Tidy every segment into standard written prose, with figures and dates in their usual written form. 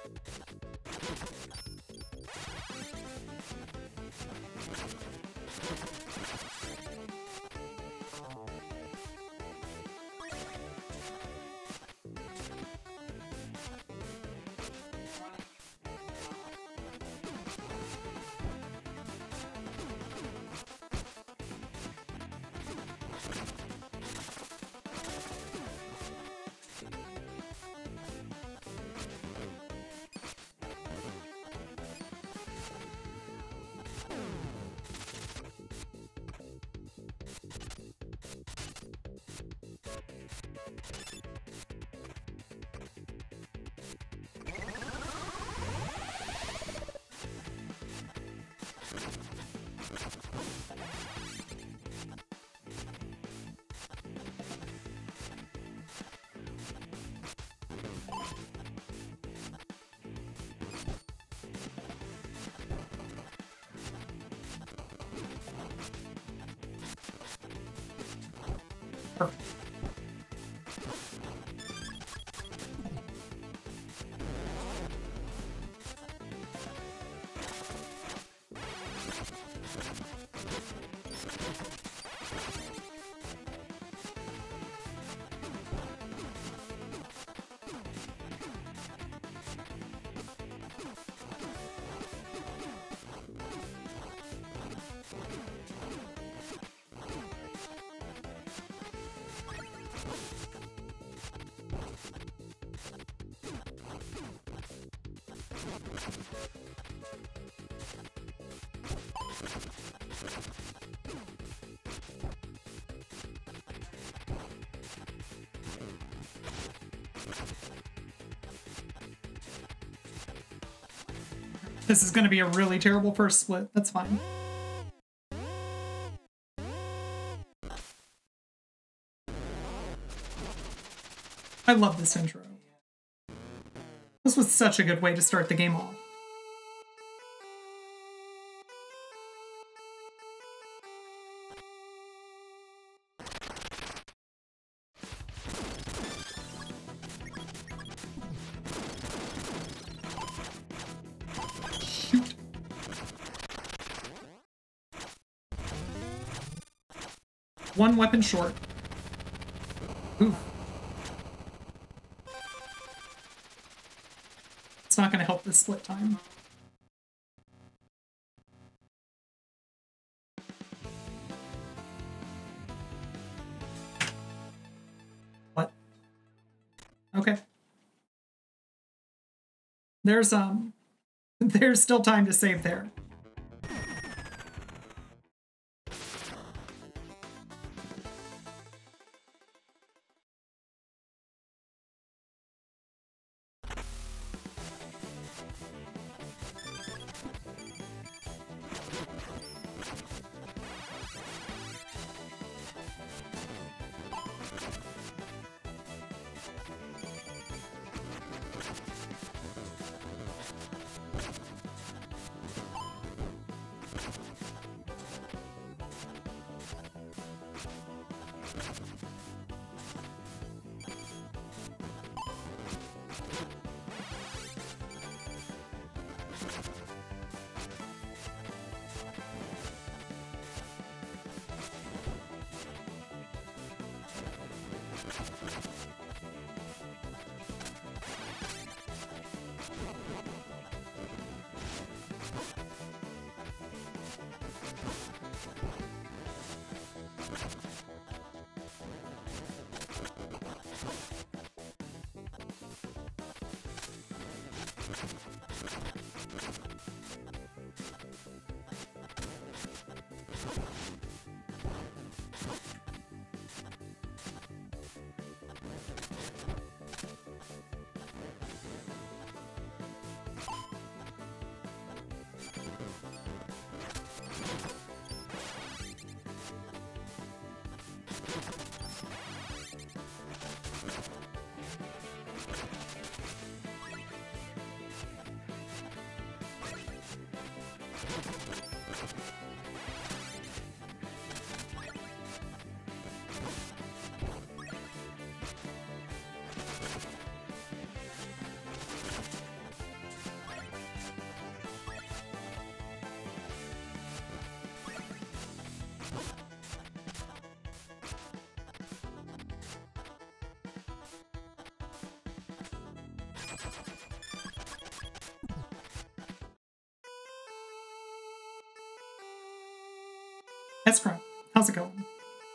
This is going to be a really terrible first split. That's fine. I love this intro. This was such a good way to start the game off. Shoot. One weapon short. Oof. It's not going to help this split time. What? Okay. There's still time to save there. Escrow, how's it going?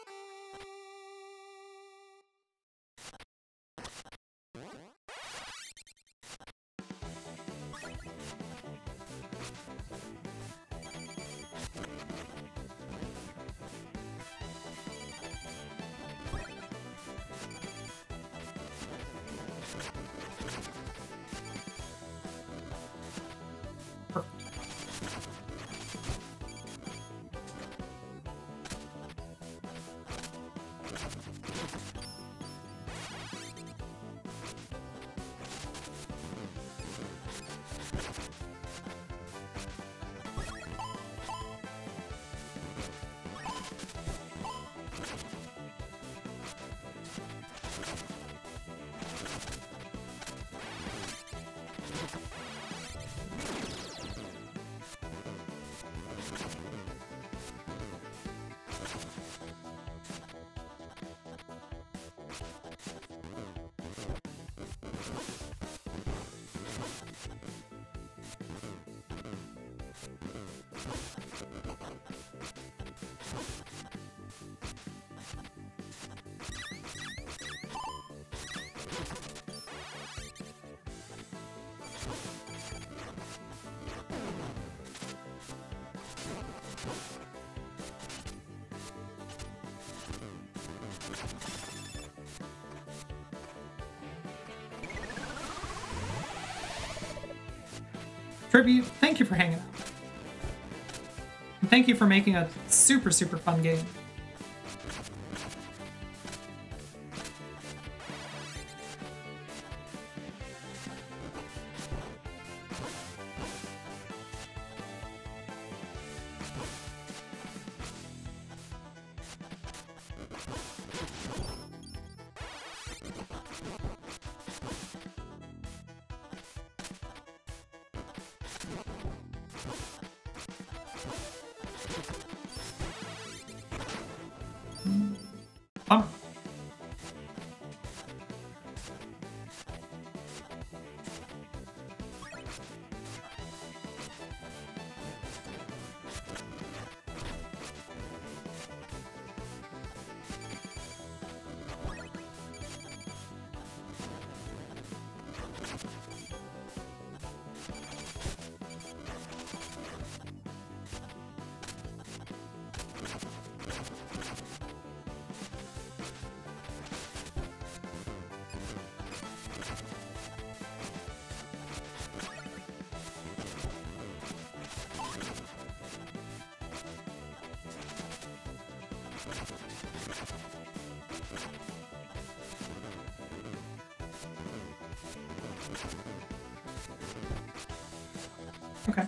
Tribute, thank you for hanging out. And thank you for making a super, super fun game. Okay.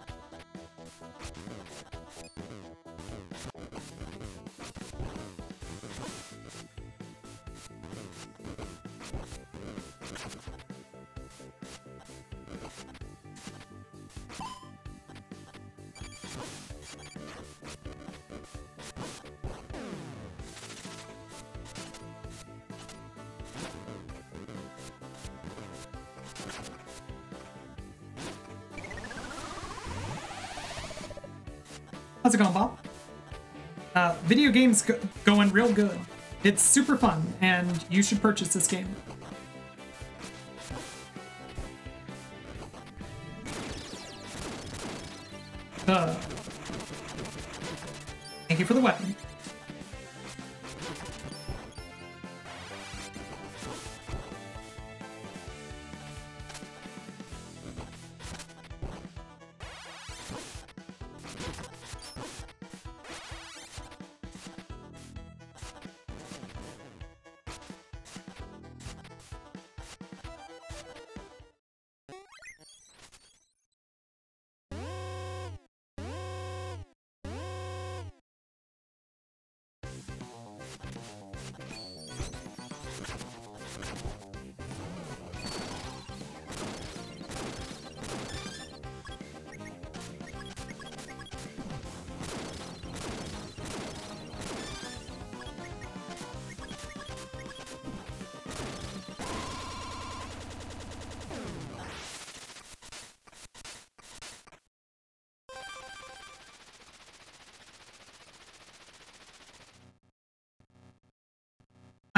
How's it going, Bob? Video games going real good. It's super fun, and you should purchase this game. Thank you for the weapon.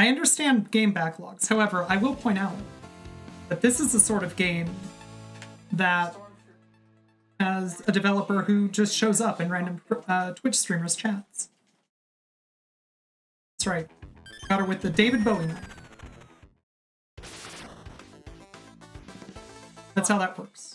I understand game backlogs. However, I will point out that this is the sort of game that has a developer who just shows up in random Twitch streamers' chats. That's right. Got her with the David Bowie knife. That's how that works.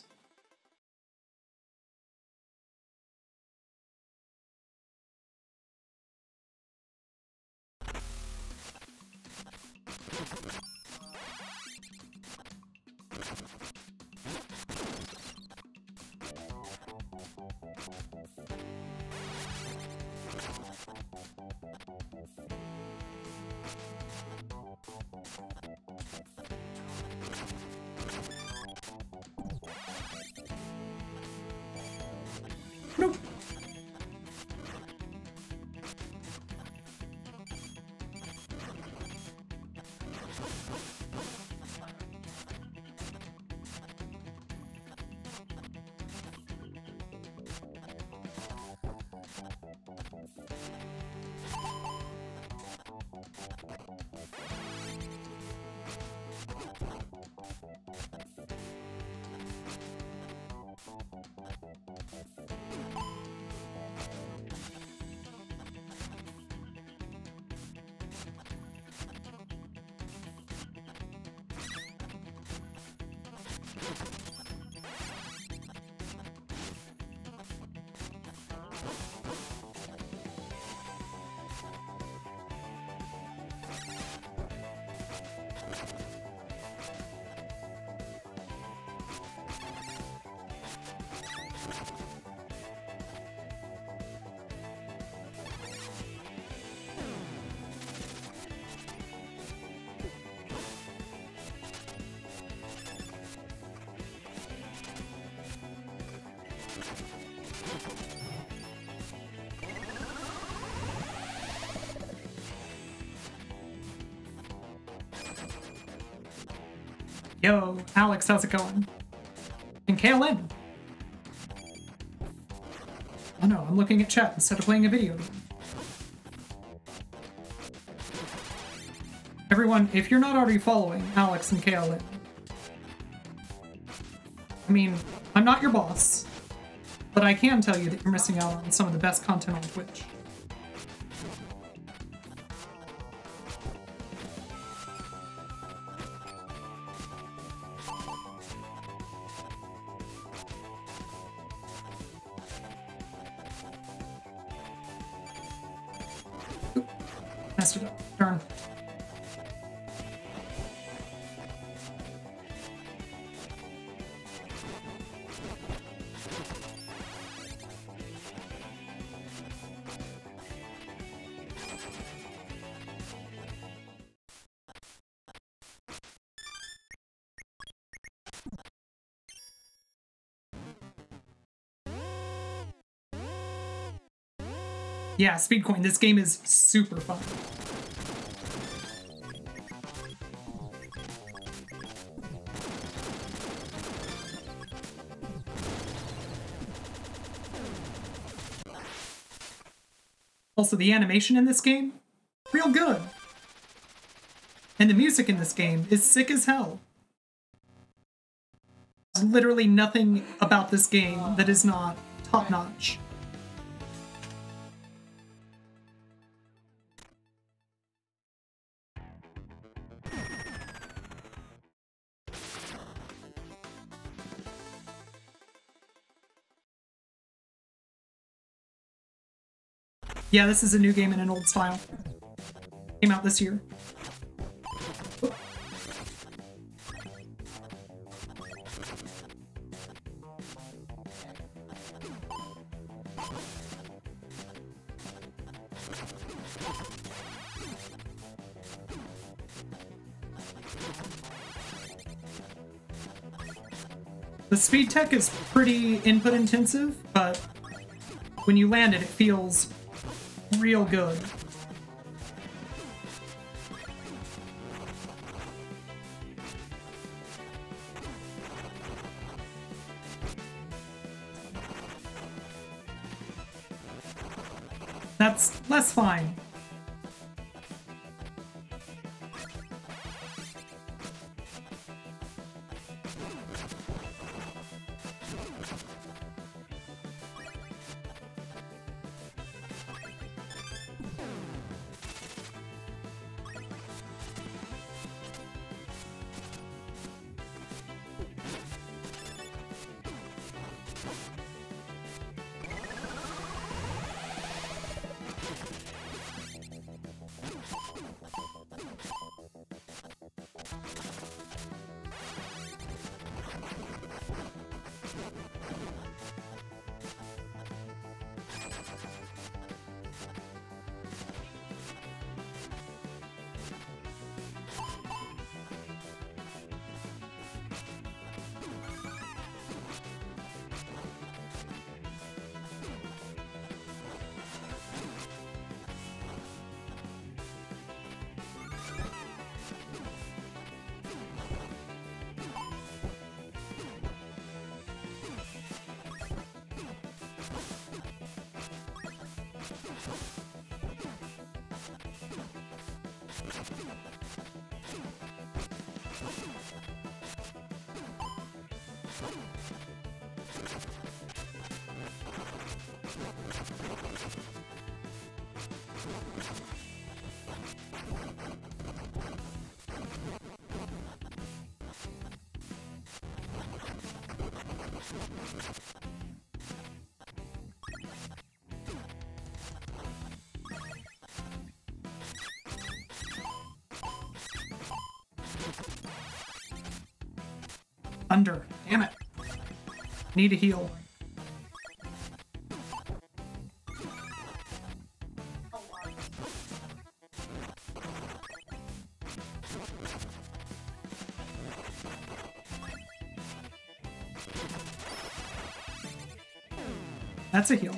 Nope. Yo, Alex, how's it going? And KLN. Oh no, I'm looking at chat instead of playing a video game. Everyone, if you're not already following Alex and KLN, I mean, I'm not your boss, but I can tell you that you're missing out on some of the best content on Twitch. Messed it up. Darn. Yeah, Speedcoin, this game is super fun. Also, the animation in this game, real good. And the music in this game is sick as hell. There's literally nothing about this game that is not top-notch. Yeah, this is a new game in an old style. Came out this year. The speed tech is pretty input intensive, but when you land it, it feels real good. That's fine. Thunder. Damn it. Need a heal. That's a heal.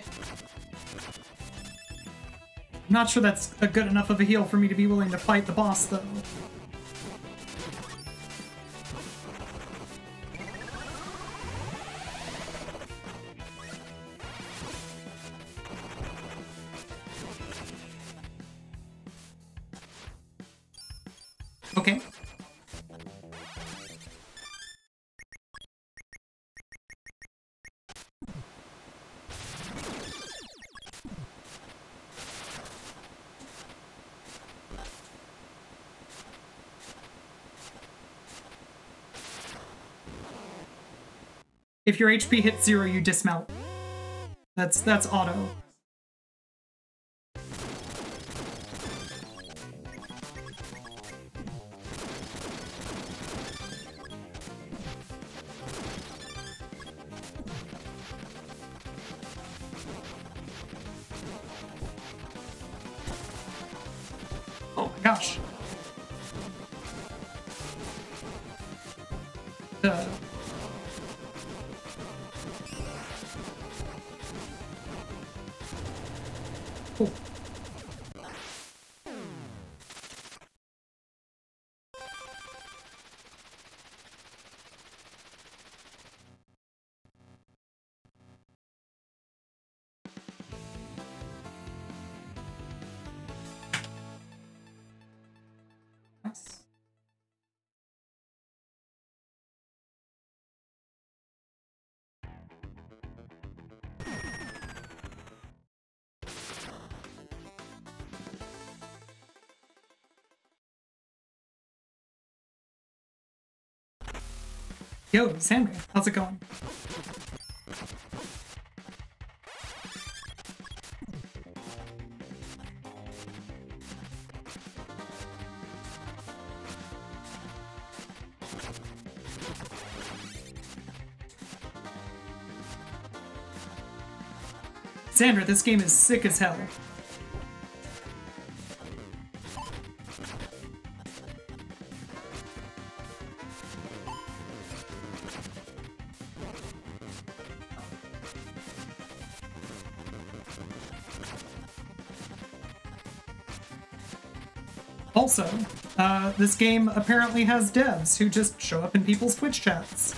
I'm not sure that's a good enough of a heal for me to be willing to fight the boss, though. Okay. If your HP hits 0, you dismount. That's auto. Oh my gosh. Cool. Nice. Yo, Sandra, how's it going? Sandra, this game is sick as hell. Also, this game apparently has devs who just show up in people's Twitch chats.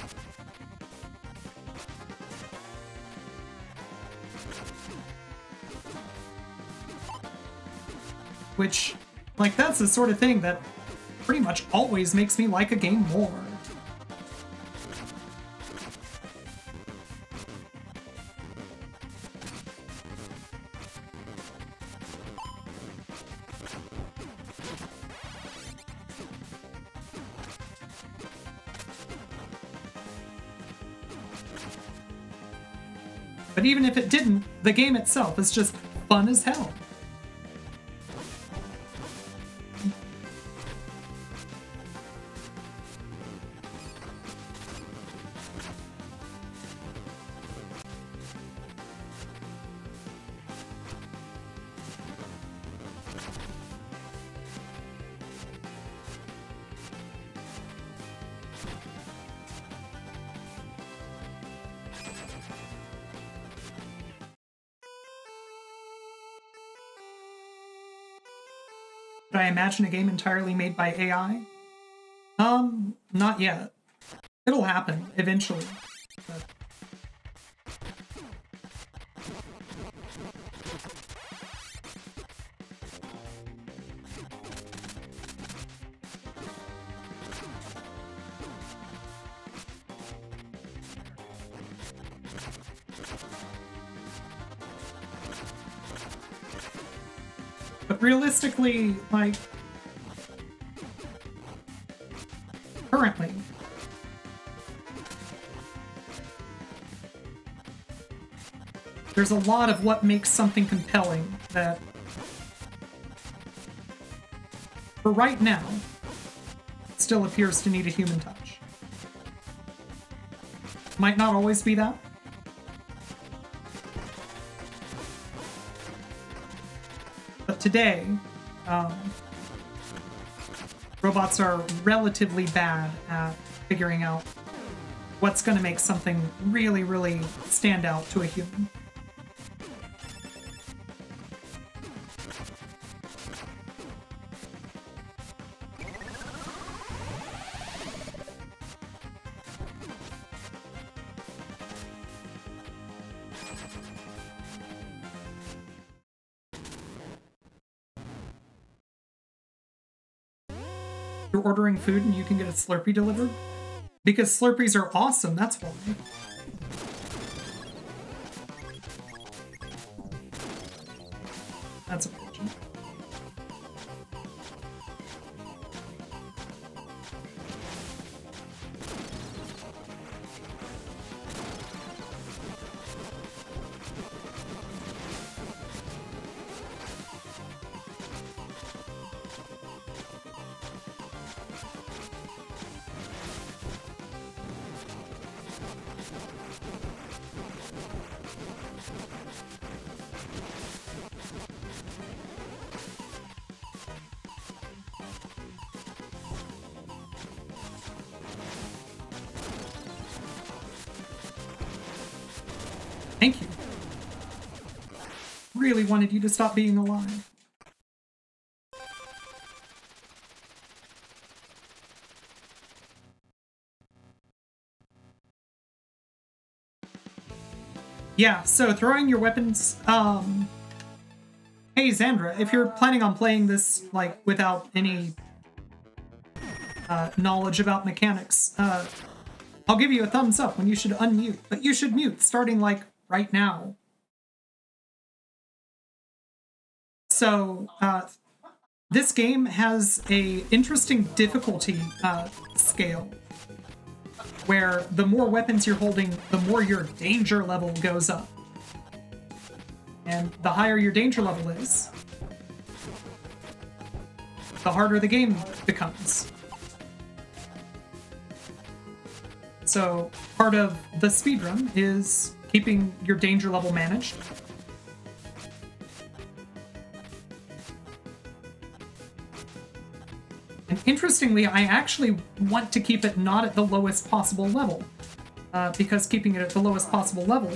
Which, like, that's the sort of thing that pretty much always makes me like a game more. But even if it didn't, the game itself is just fun as hell. Could I imagine a game entirely made by AI? Not yet. It'll happen eventually. But... But realistically, like, currently, there's a lot of what makes something compelling that, for right now, still appears to need a human touch. Might not always be that. But today, robots are relatively bad at figuring out what's going to make something really, really stand out to a human. You're ordering food and you can get a Slurpee delivered? Because Slurpees are awesome, that's why. That's unfortunate. Thank you. Really wanted you to stop being alive. Yeah, so throwing your weapons, hey Xandra, if you're planning on playing this, like, without any, knowledge about mechanics, I'll give you a thumbs up when you should unmute, but you should mute starting, like, right now. So, this game has a interesting difficulty, scale, where the more weapons you're holding, the more your danger level goes up. And the higher your danger level is, the harder the game becomes. So part of the speedrun is keeping your danger level managed. And interestingly, I actually want to keep it not at the lowest possible level, because keeping it at the lowest possible level,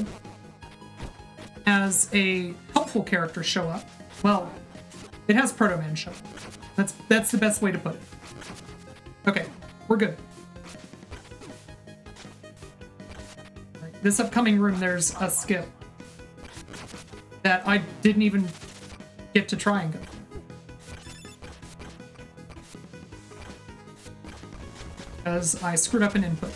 as a helpful character show up, well, it has Proto Man show up. That's the best way to put it. Okay, we're good. This upcoming room, there's a skip that I didn't even get to try and go through. Because I screwed up an input.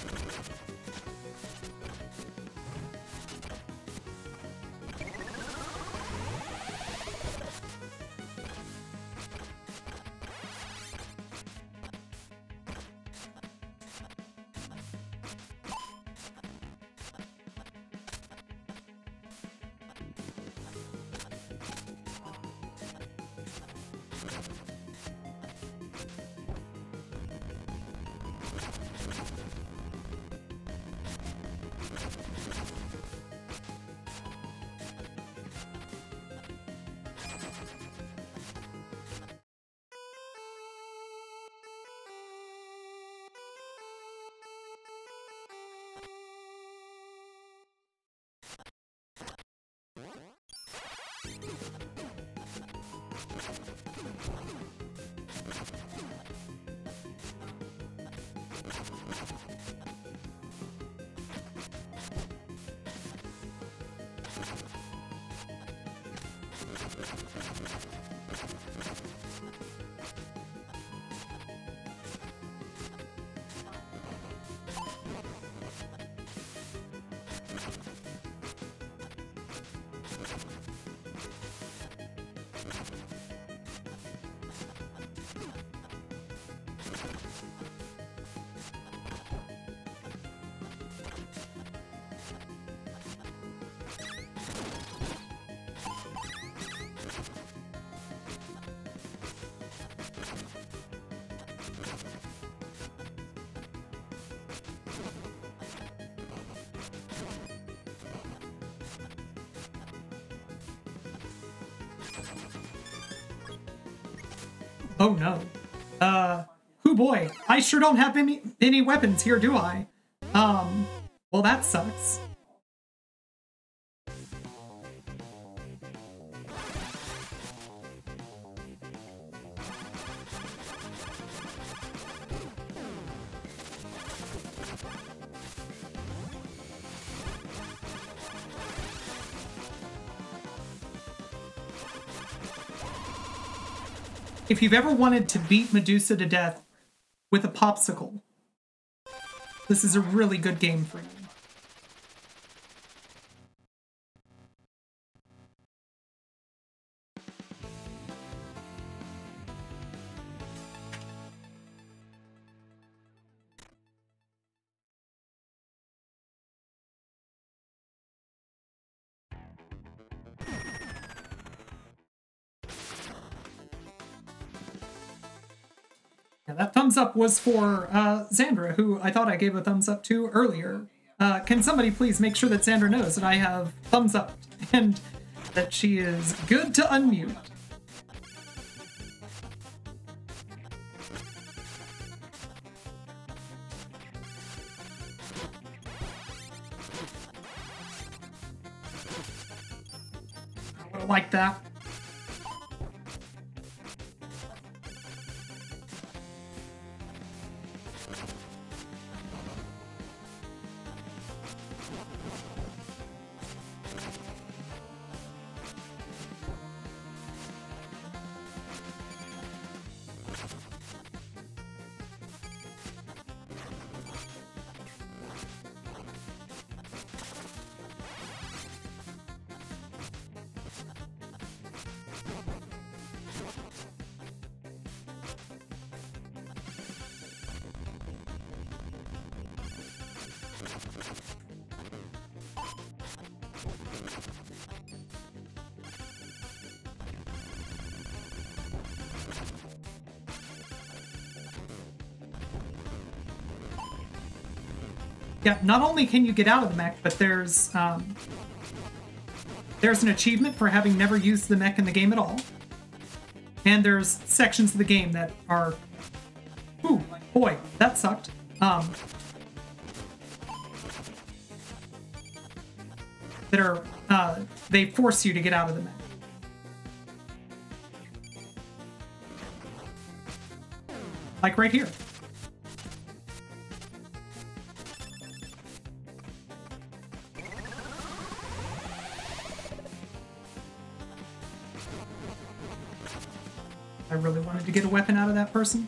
Oh no. Hoo boy, I sure don't have any weapons here, do I? Well that sucks. If you've ever wanted to beat Medusa to death with a popsicle, this is a really good game for you. Yeah, that thumbs up was for Xandra, who I thought I gave a thumbs up to earlier. Can somebody please make sure that Xandra knows that I have thumbs up and that she is good to unmute? I don't like that. Yeah, not only can you get out of the mech, but there's an achievement for having never used the mech in the game at all. And there's sections of the game that are... Ooh, boy, that sucked. That are... they force you to get out of the mech. Like right here. I really wanted to get a weapon out of that person.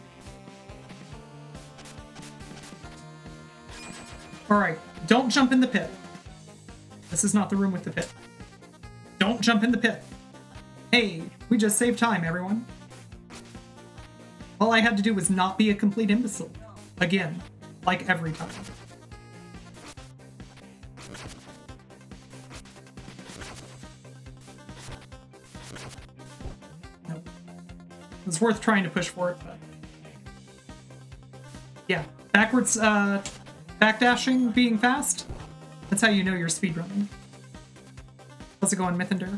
Alright, don't jump in the pit. This is not the room with the pit. Don't jump in the pit. Hey, we just saved time, everyone. All I had to do was not be a complete imbecile. Again, like every time. Nope. It was worth trying to push for it, but... Yeah, backwards, backdashing being fast, that's how you know you're speedrunning. How's it going, Mythander?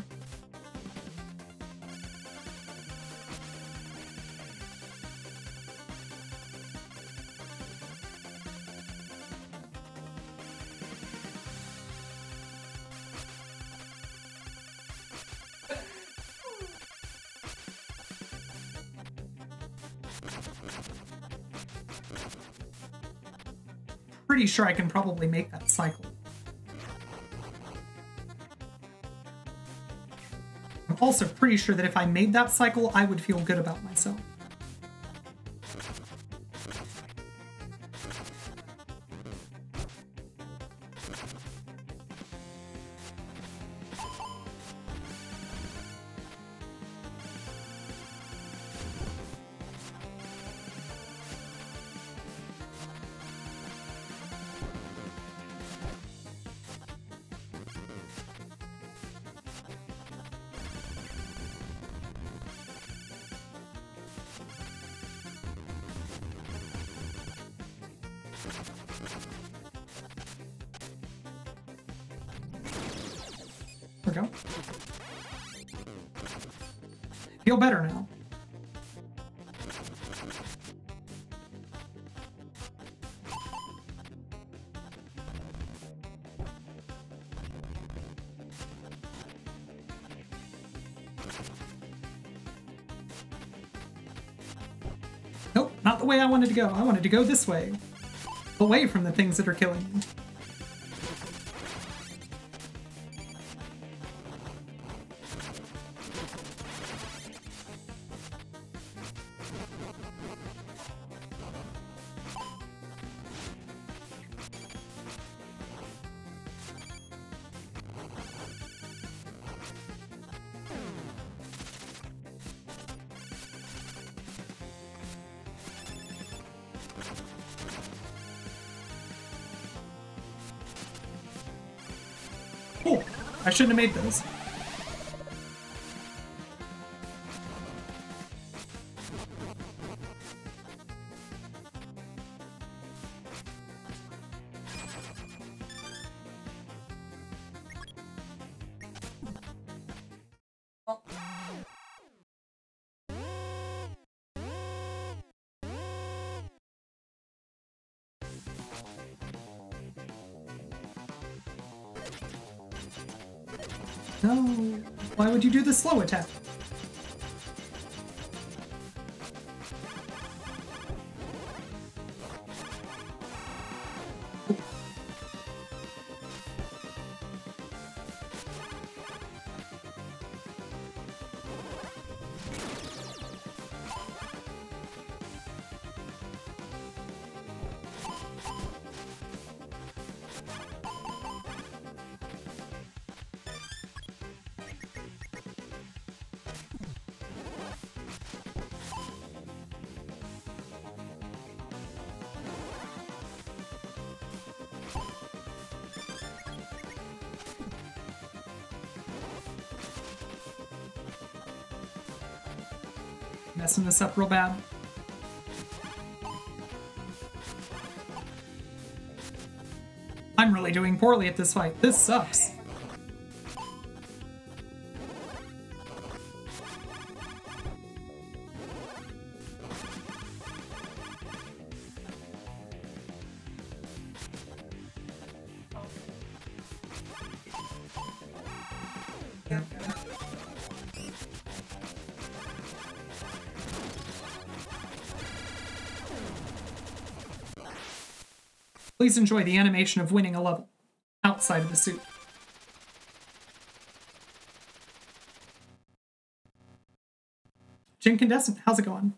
Pretty sure I can probably make that cycle. I'm also pretty sure that if I made that cycle, I would feel good about myself. There we go. Feel better now. Nope, not the way I wanted to go. I wanted to go this way. Away from the things that are killing me. Cool. I shouldn't have made those. No. Why would you do the slow attack? Messing this up real bad. I'm really doing poorly at this fight. This sucks. Please enjoy the animation of winning a level outside of the suit. Jincandescent, how's it going?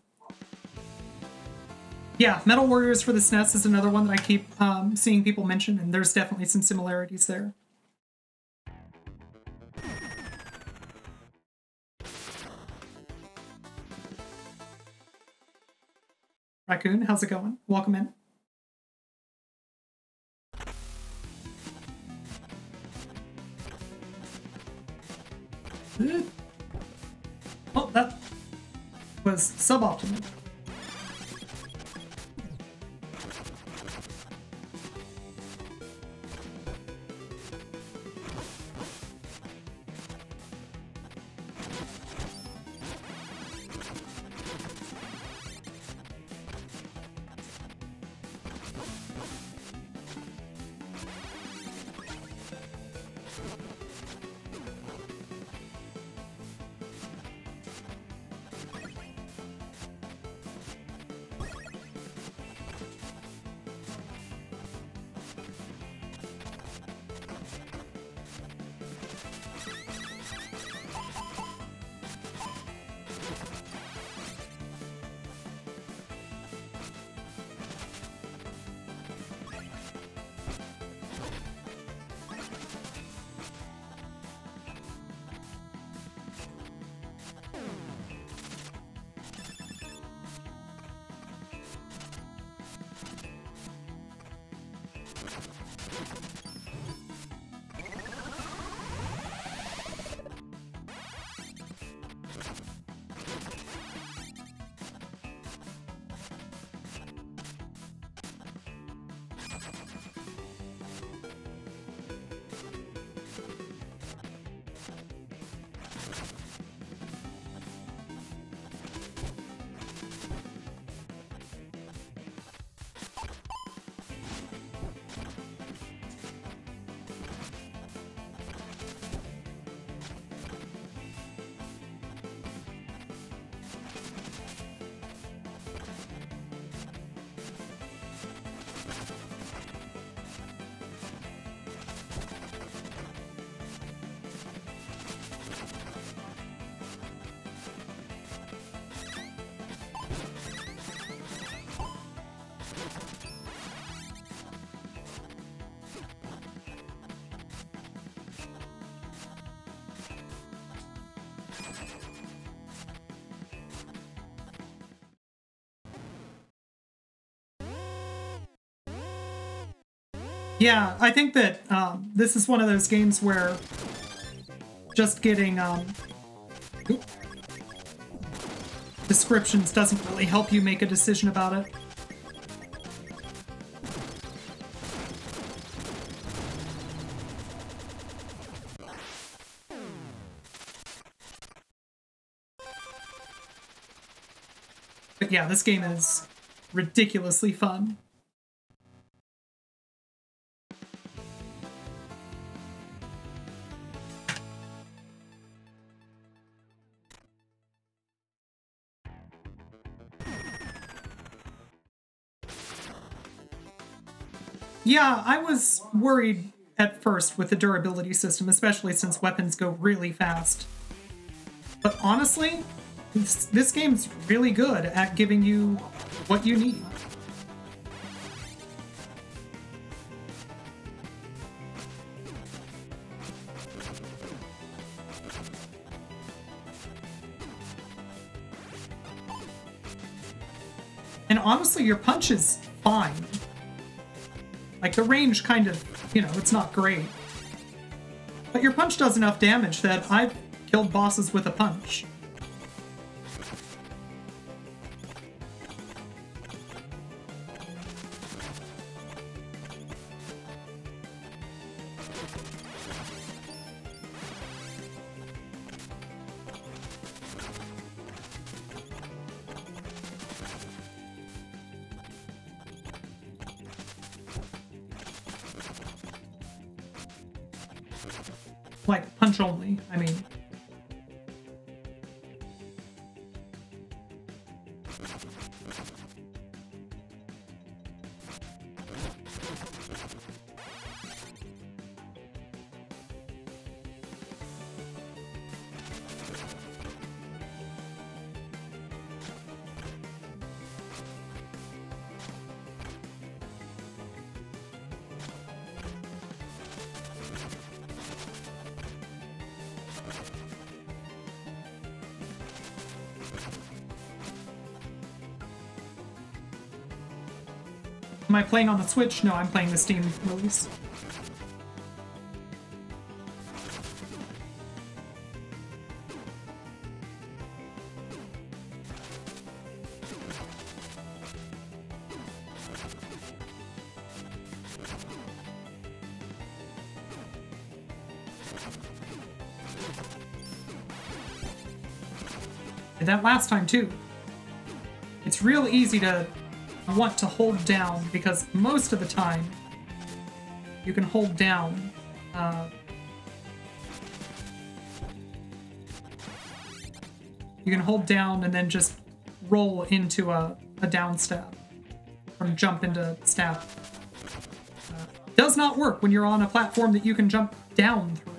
Yeah, Metal Warriors for the SNES is another one that I keep seeing people mention, and there's definitely some similarities there. Raccoon, how's it going? Welcome in. Oh, that was suboptimal. Yeah, I think that this is one of those games where just getting descriptions doesn't really help you make a decision about it. But yeah, this game is ridiculously fun. Yeah, I was worried at first with the durability system, especially since weapons go really fast. But honestly, this game's really good at giving you what you need. And honestly, your punch is fine. Like, the range kind of, you know, it's not great. But your punch does enough damage that I've killed bosses with a punch. Like, punch only, I mean. Am I playing on the Switch? No, I'm playing the Steam release. Did that last time too. It's real easy to want to hold down because most of the time you can hold down and then just roll into a down stab from jump into stab. Does not work when you're on a platform that you can jump down through.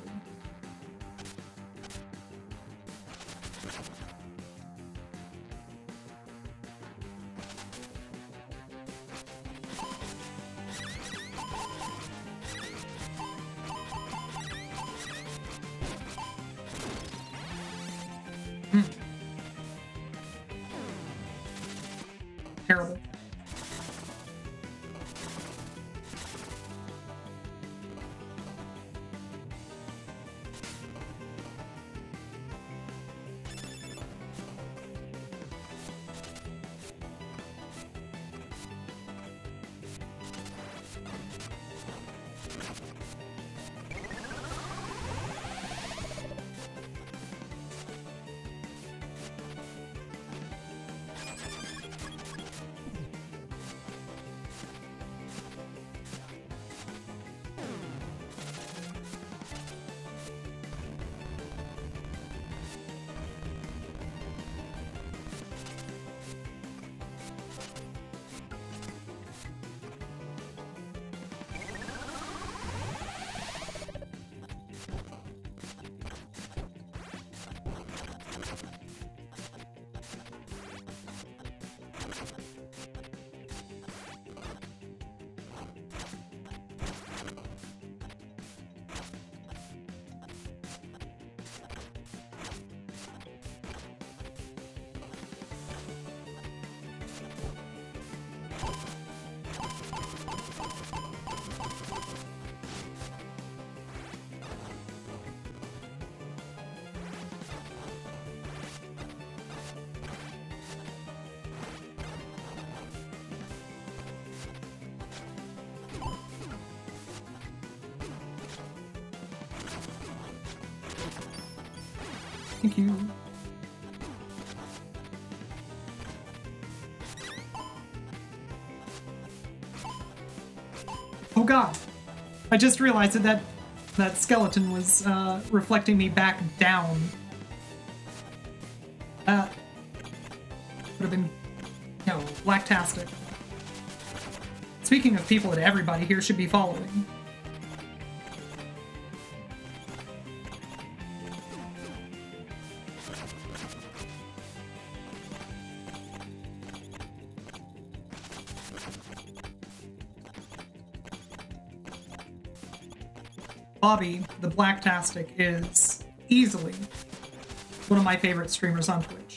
Terrible. Thank you. Oh god. I just realized that skeleton was reflecting me back down. Would have been, you know, blacktastic. Speaking of people that everybody here should be following. Bobby, the Blacktastic, is easily one of my favorite streamers on Twitch.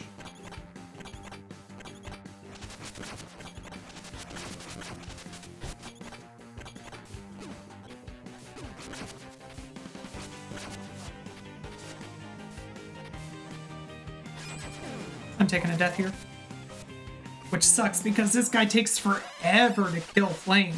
I'm taking a death here. Which sucks because this guy takes forever to kill Flame.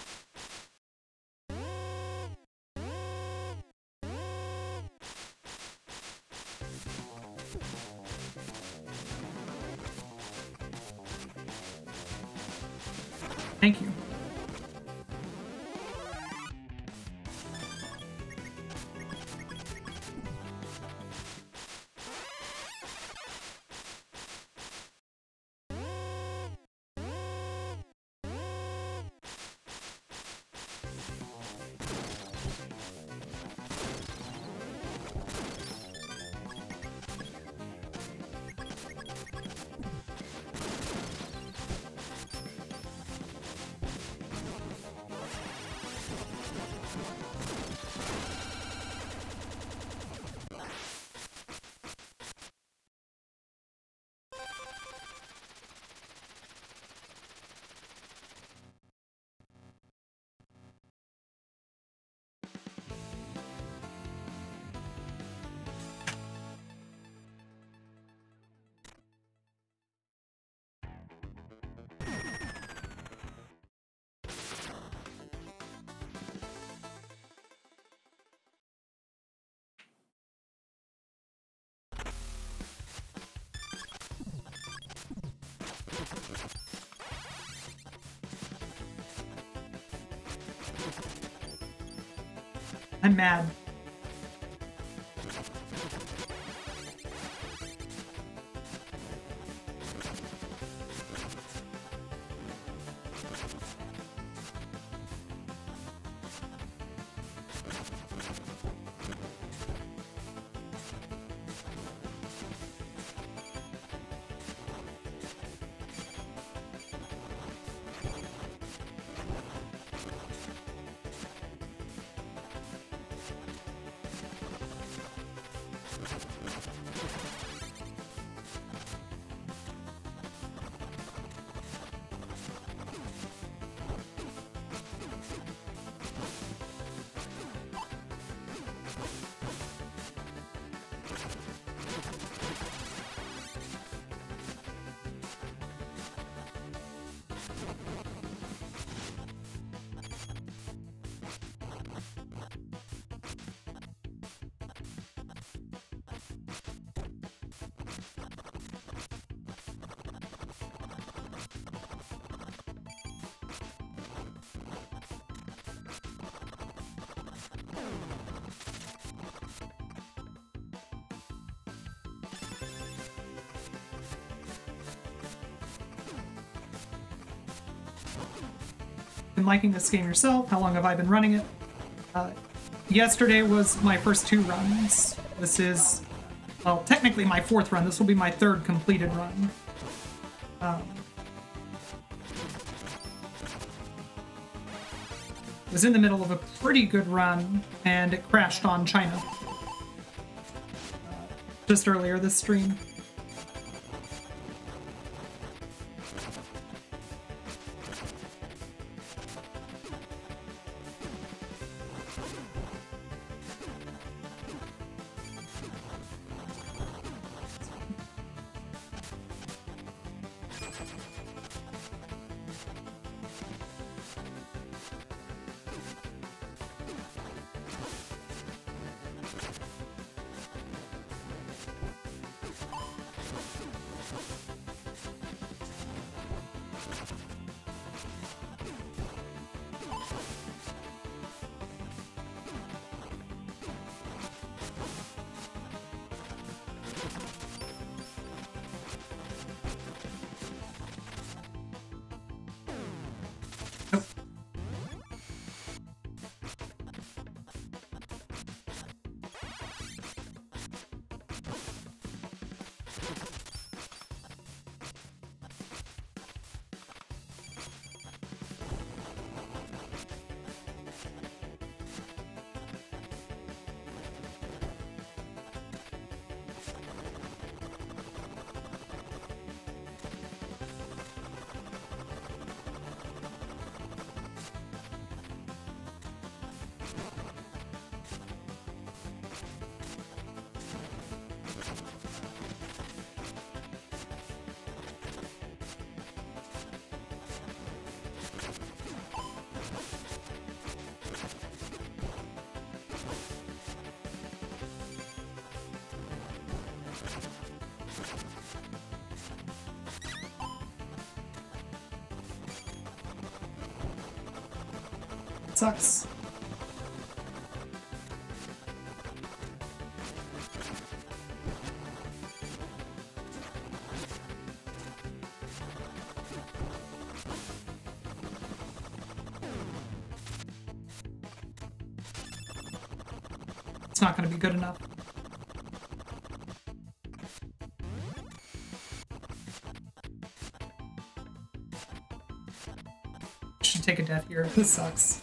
Thank you. I'm mad. Been liking this game yourself? How long have I been running it? Yesterday was my first 2 runs. This is, well, technically my 4th run. This will be my 3rd completed run. Was in the middle of a pretty good run, and it crashed on China. Just earlier this stream. Sucks. It's not going to be good enough. Should take a death here. This sucks.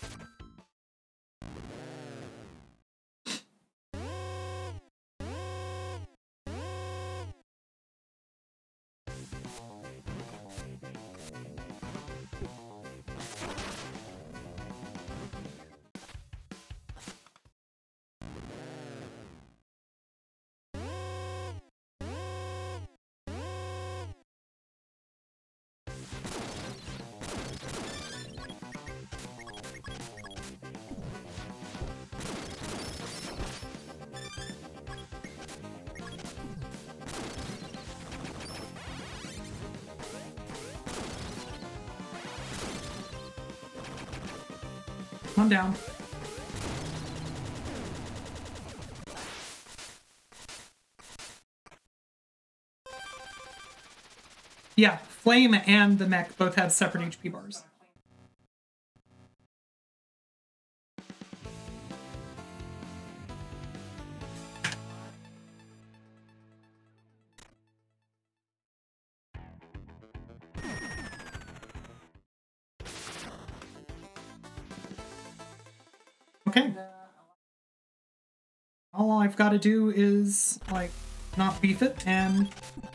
Come on down. Yeah, Flame and the mech both have separate HP bars. Okay. All I've got to do is, like, not beef it and...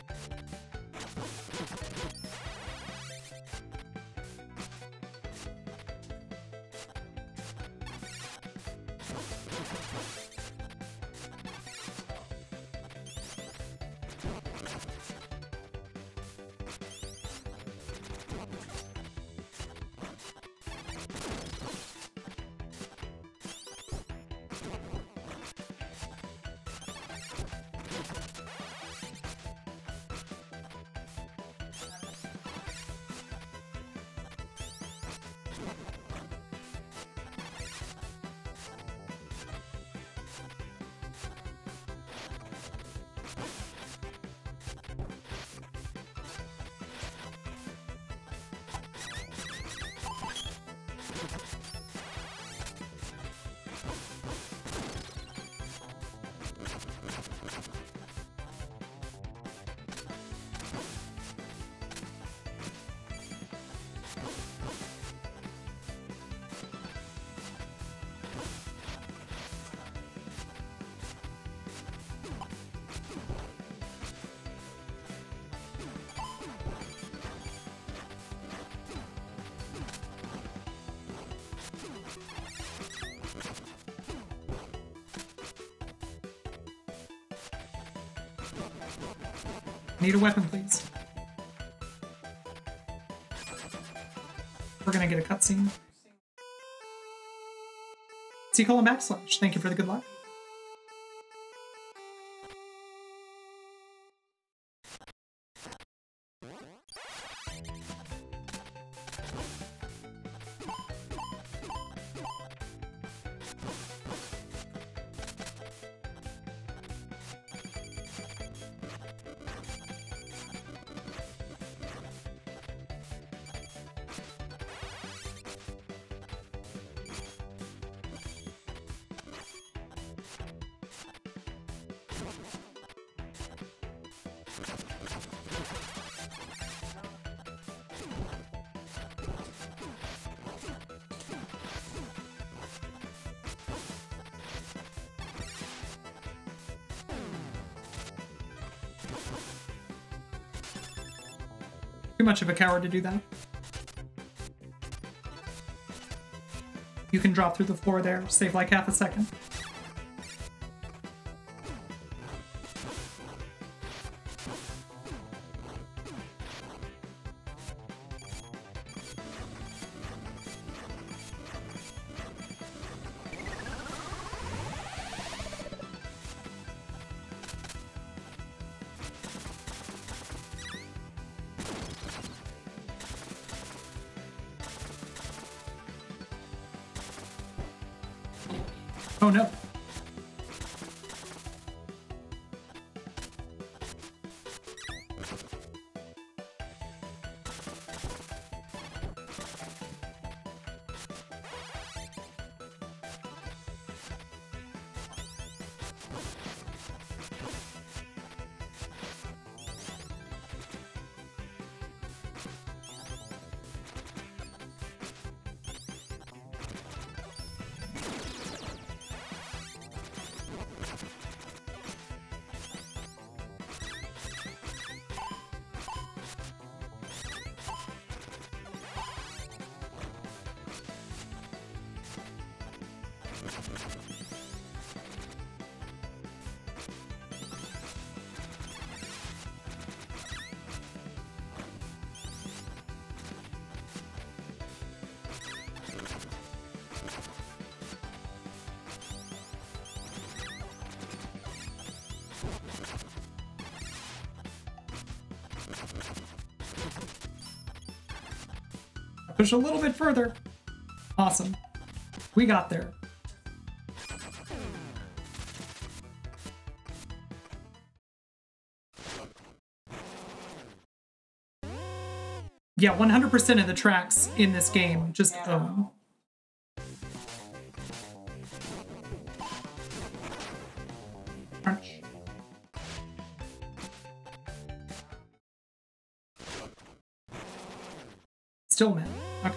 Need a weapon, please. We're gonna get a cutscene. Sequel and backslash. Thank you for the good luck. Too much of a coward to do that. You can drop through the floor there, save like half a second. Oh no. Push a little bit further. Awesome. We got there. Yeah, 100% of the tracks in this game just own. Crunch. Still man. Okay.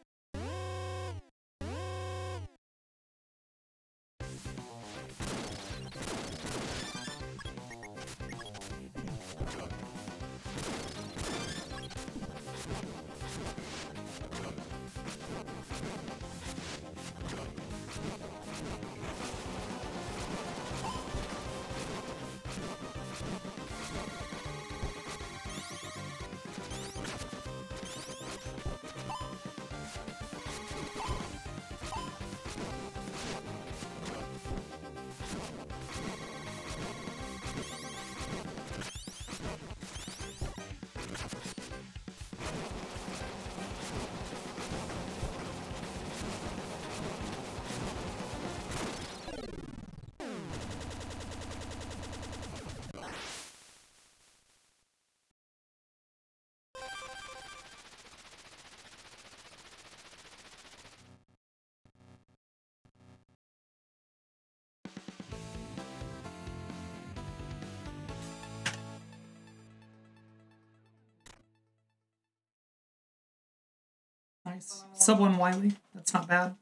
Nice. Sub 1 Wily. That's not bad.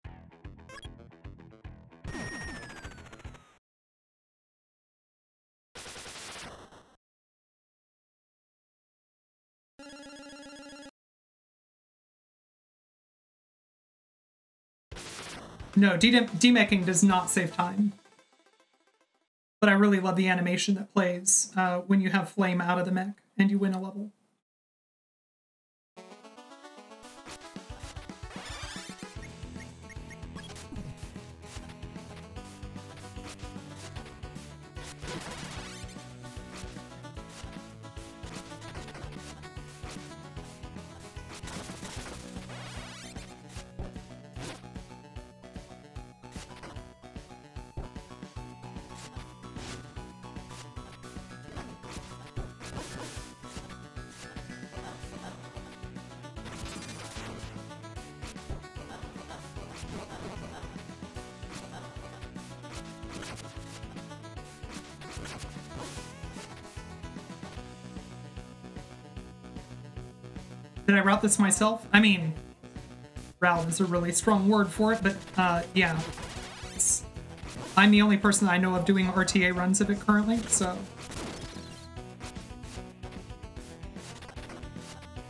No, demeching does not save time. But I really love the animation that plays when you have flame out of the mech and you win a level. Did I route this myself? I mean, route is a really strong word for it, but yeah. I'm the only person I know of doing RTA runs of it currently, so.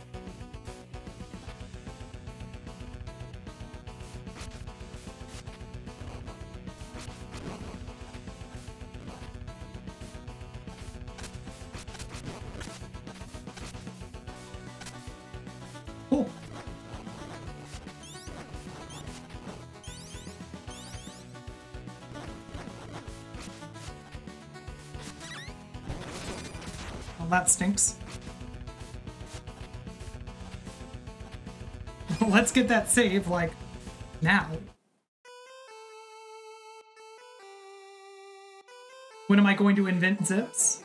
Well, that stinks. Let's get that save, like, now. When am I going to invent zips?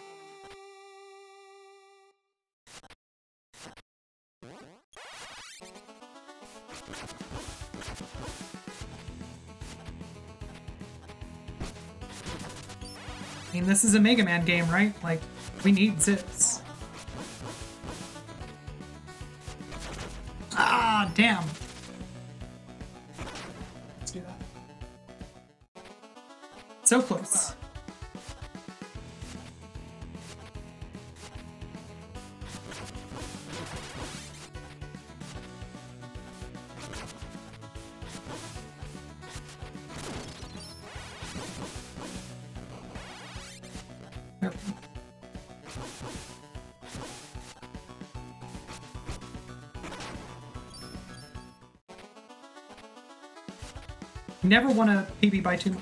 I mean, this is a Mega Man game, right? Like, we need zips. Ah, damn. Let's do that. So close. Never want to PB by too much.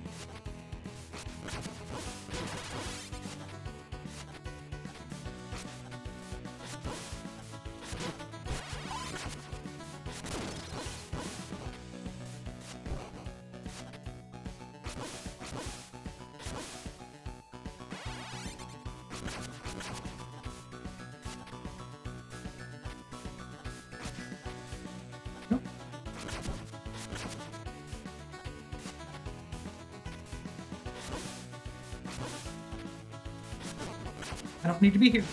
I don't need to be here.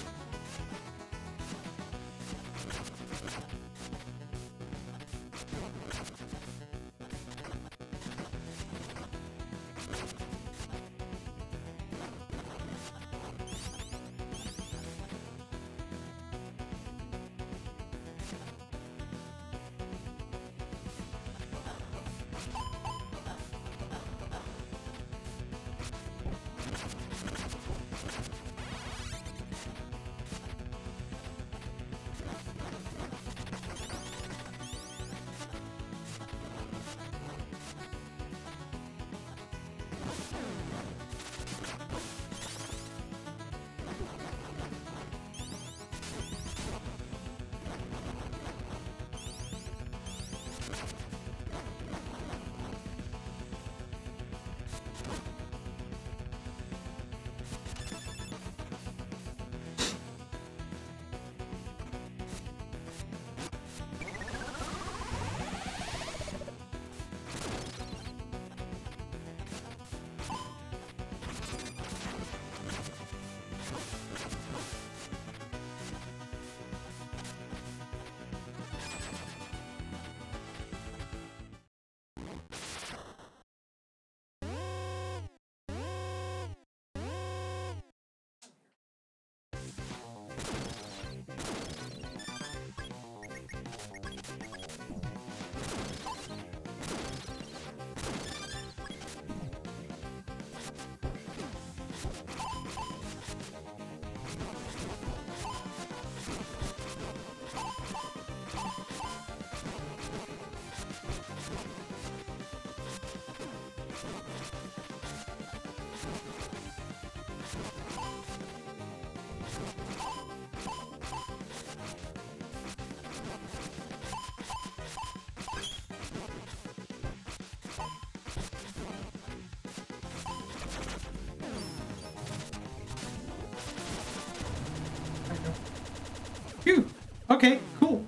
Phew. Okay, cool.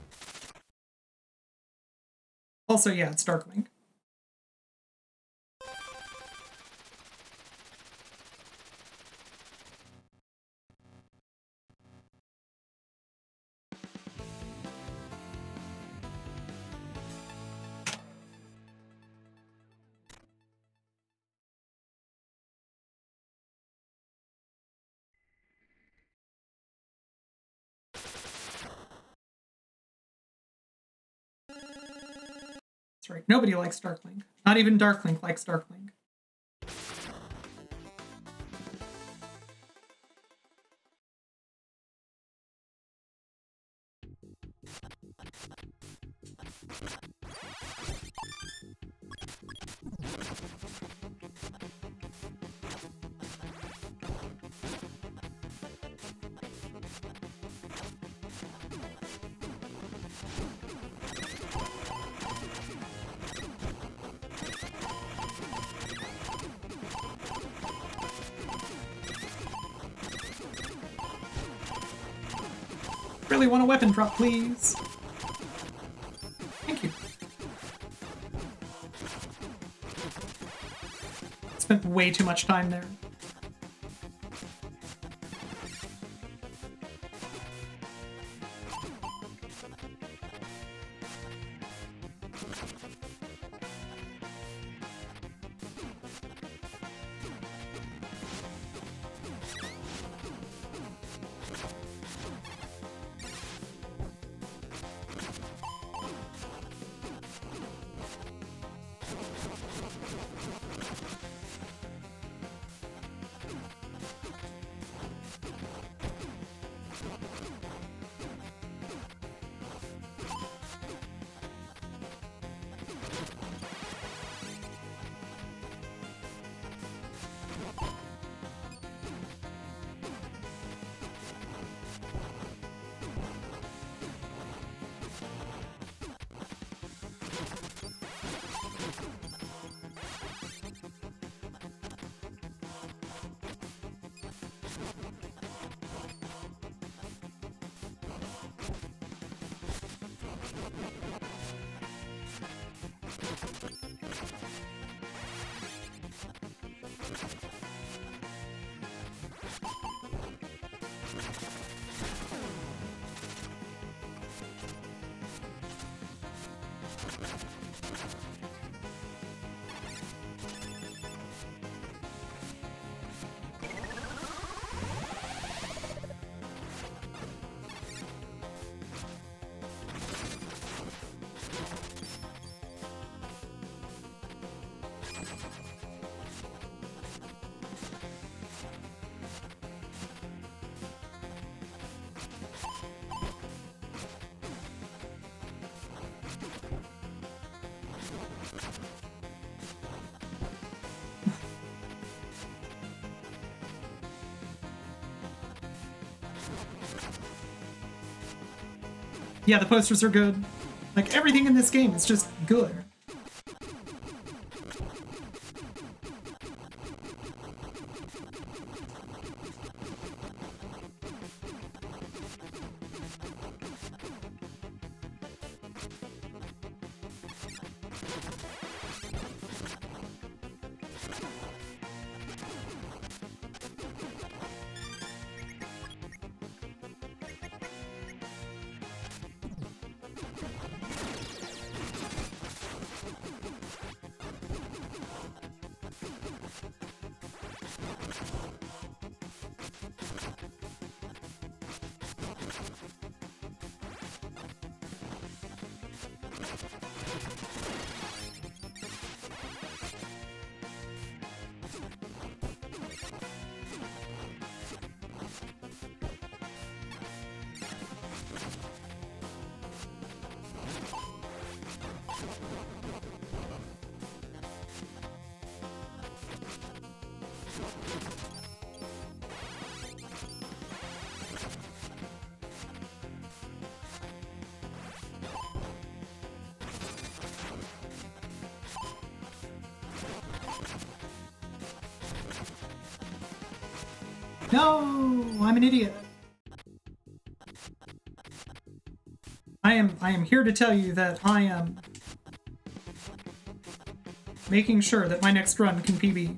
Also, yeah, it's Darkwing. That's right. Nobody likes Darkling. Not even Darkling likes Darkling. Really want a weapon drop, please. Thank you. Spent way too much time there. Yeah, the posters are good. Like, everything in this game is just good. No, I'm an idiot. I am here to tell you that I am making sure that my next run can PB.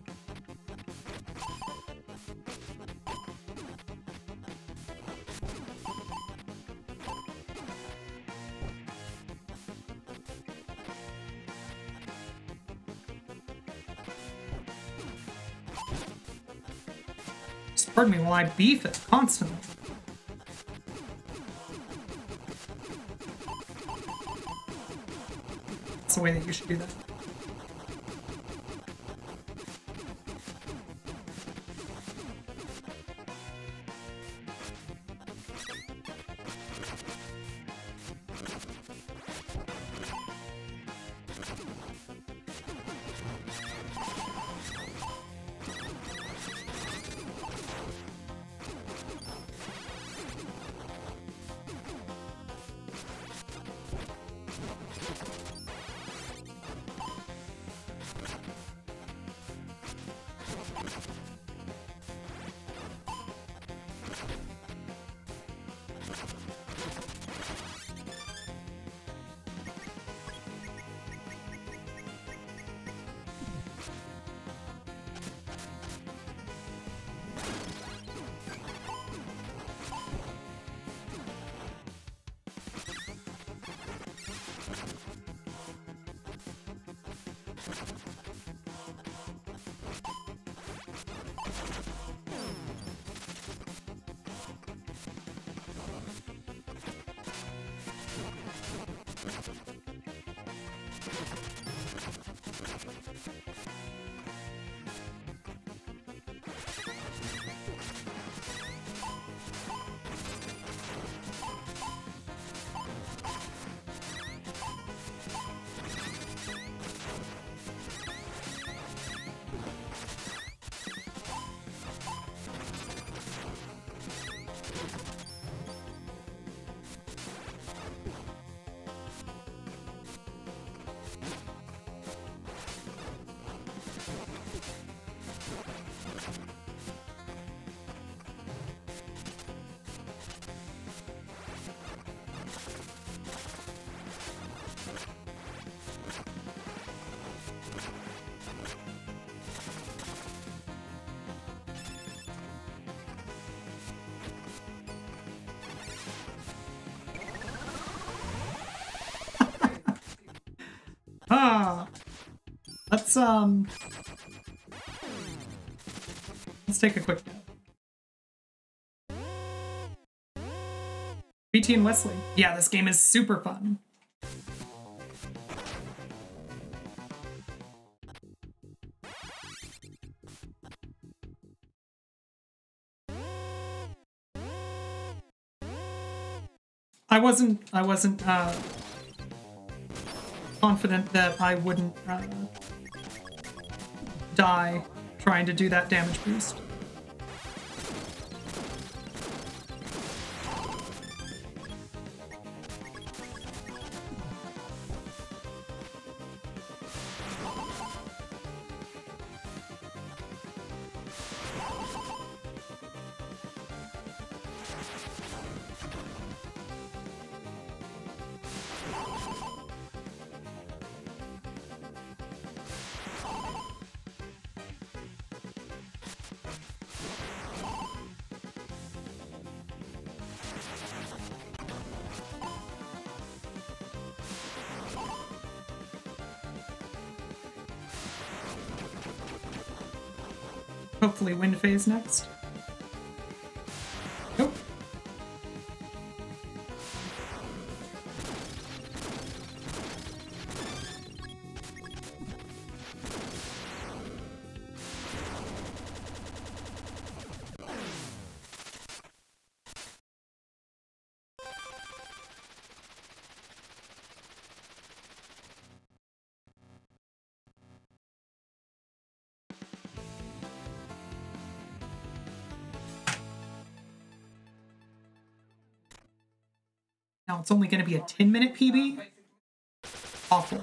Pardon me while I beef it constantly. That's the way that you should do that. Ah, let's take a quick nap. BT and Wesley. Yeah, this game is super fun. I wasn't confident that I wouldn't die trying to do that damage boost. Hopefully wind phase next. Nope. Now it's only going to be a 10-minute PB? Awful.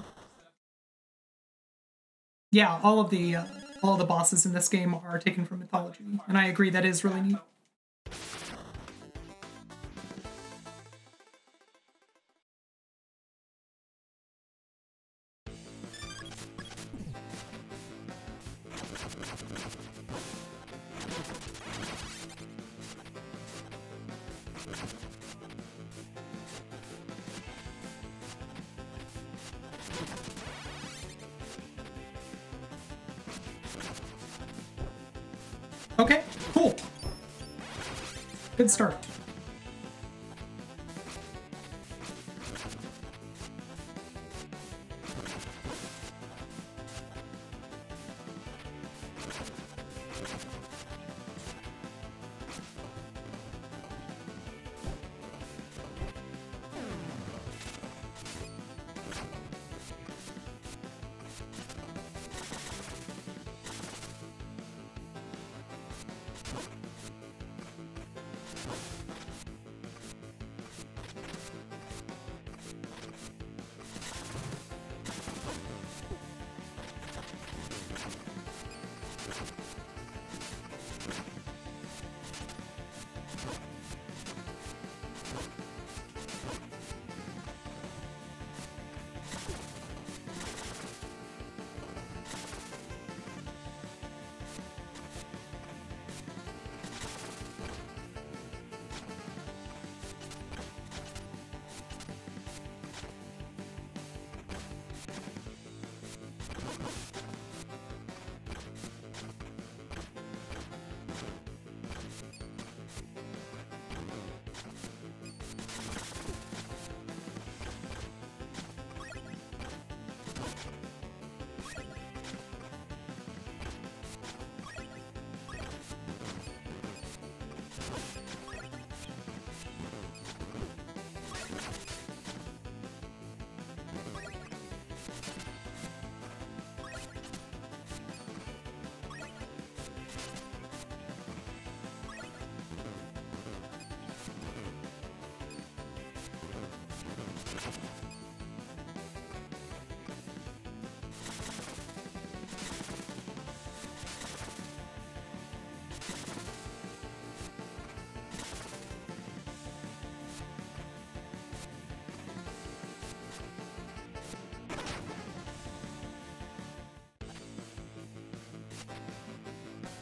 Yeah, all the bosses in this game are taken from Mythology, and I agree that is really neat. Okay, cool. Good start.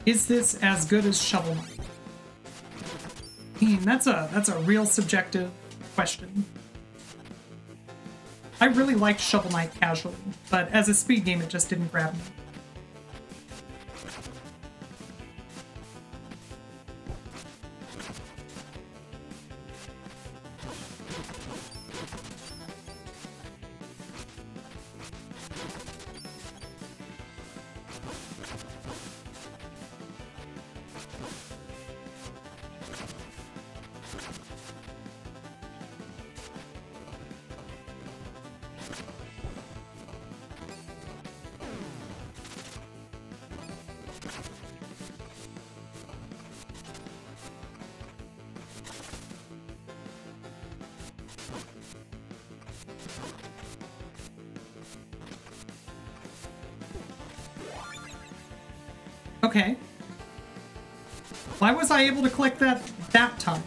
Is this as good as Shovel Knight? I mean, that's a real subjective question. I really liked Shovel Knight casually, but as a speed game, it just didn't grab me. Okay. Why was I able to collect that time?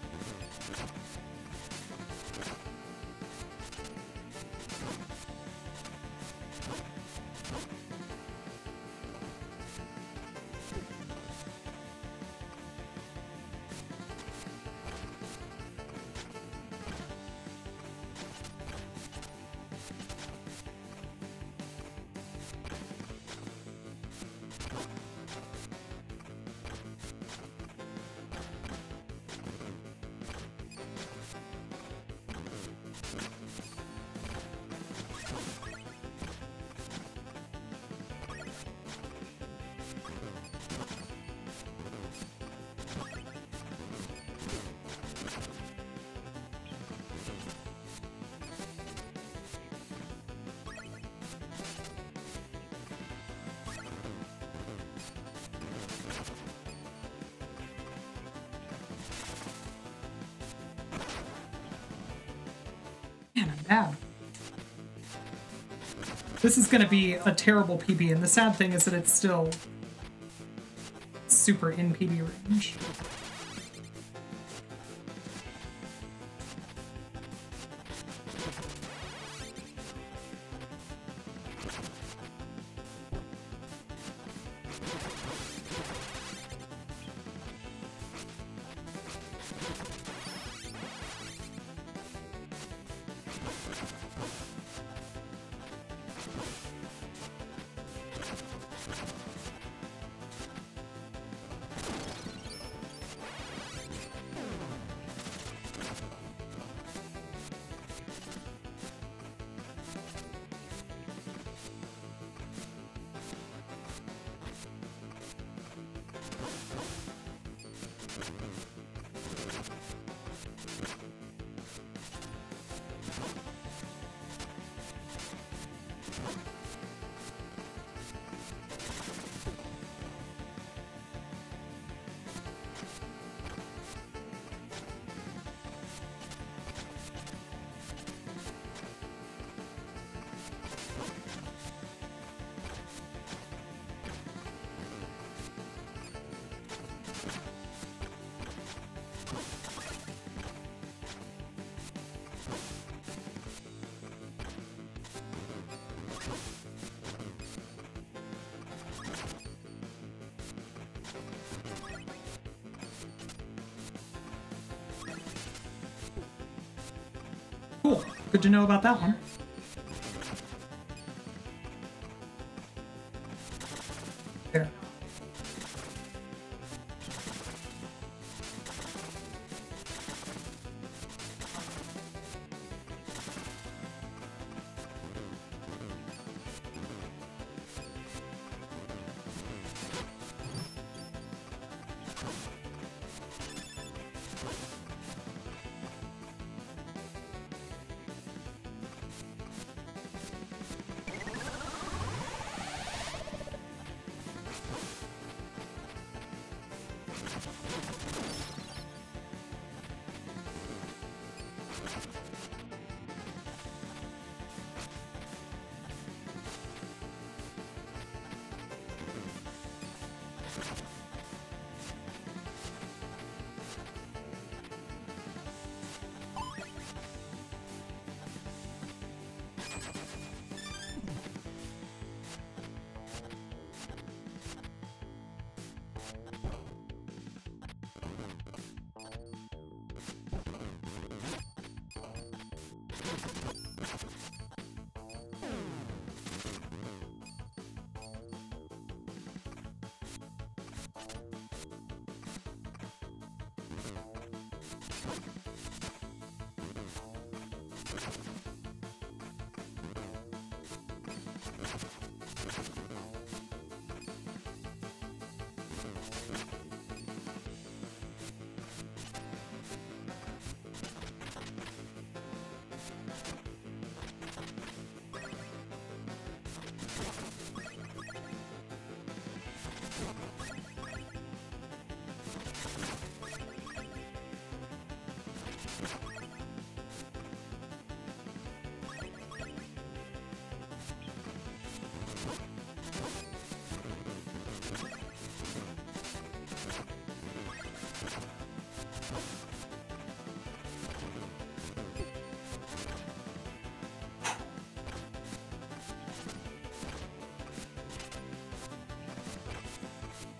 Man, I'm bad. This is going to be a terrible PB, and the sad thing is that it's still super in PB range. Cool. Good to know about that one. There.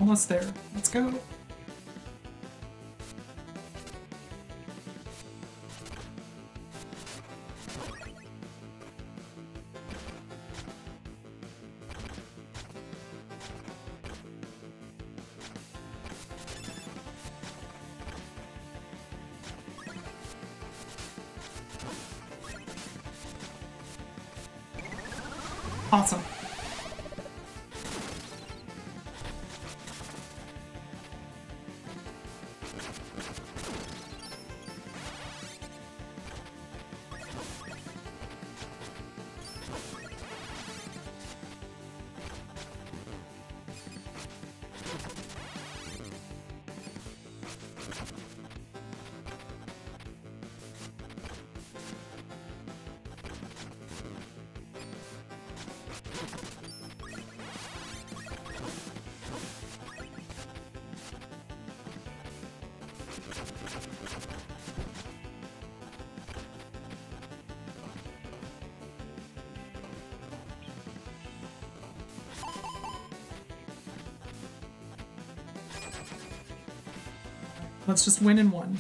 Almost there. Let's go. Awesome. Let's just win in one.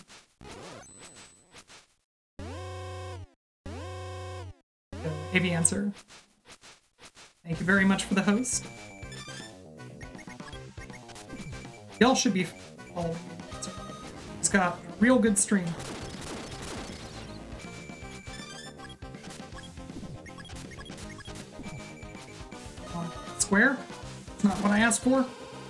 AV answer. Thank you very much for the host. Y'all should be following. He's got a real good stream. Square? It's not what I asked for.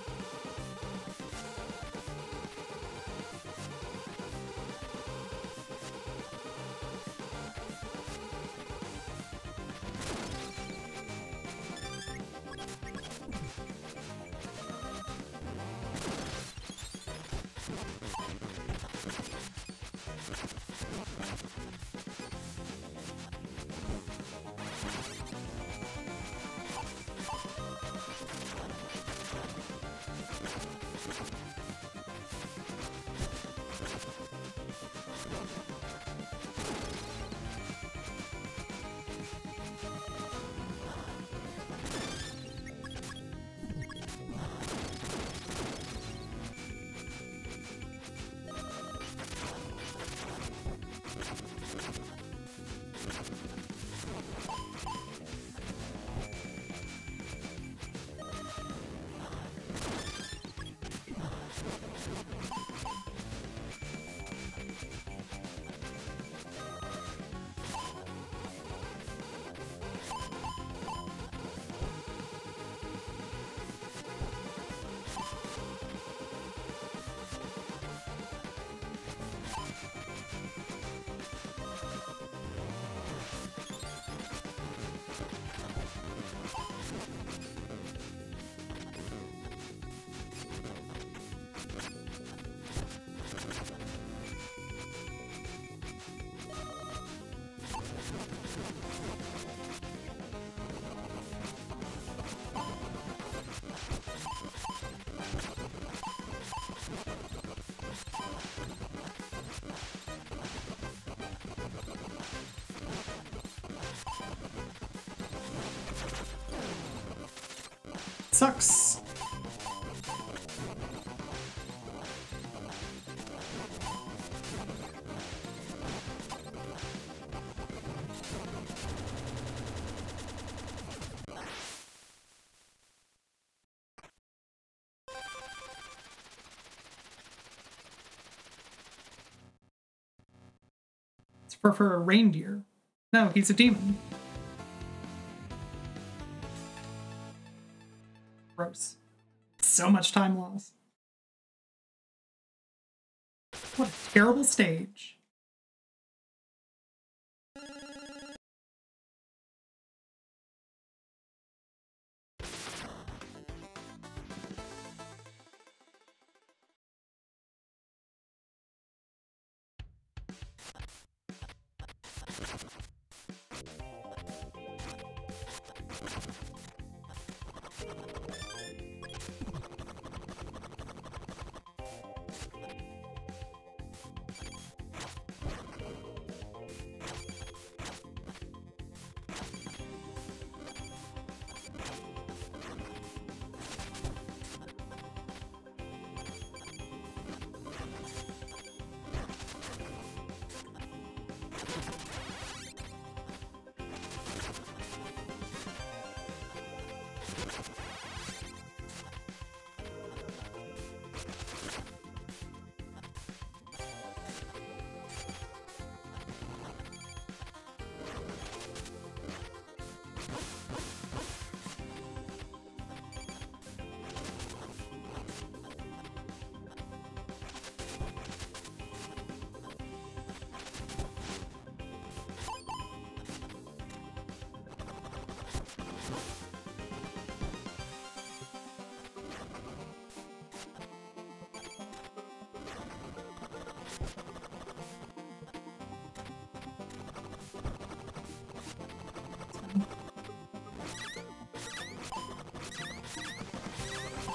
Sucks. It's for a reindeer. No, he's a demon. Gross. So much time lost. What a terrible stage.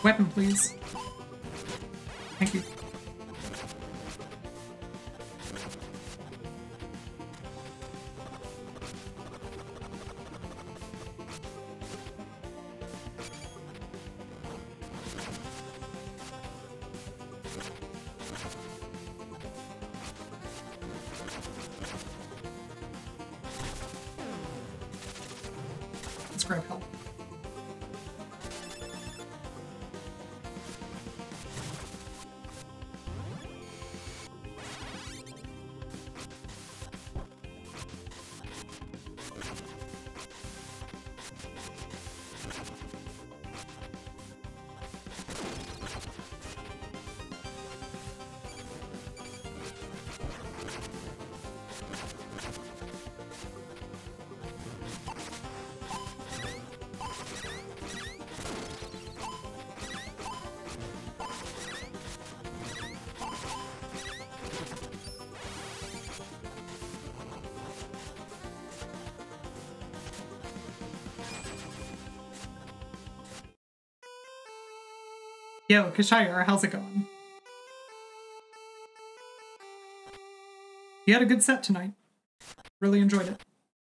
Weapon, please. Thank you. Let's grab help. Yo, Kashire, how's it going? You had a good set tonight. Really enjoyed it.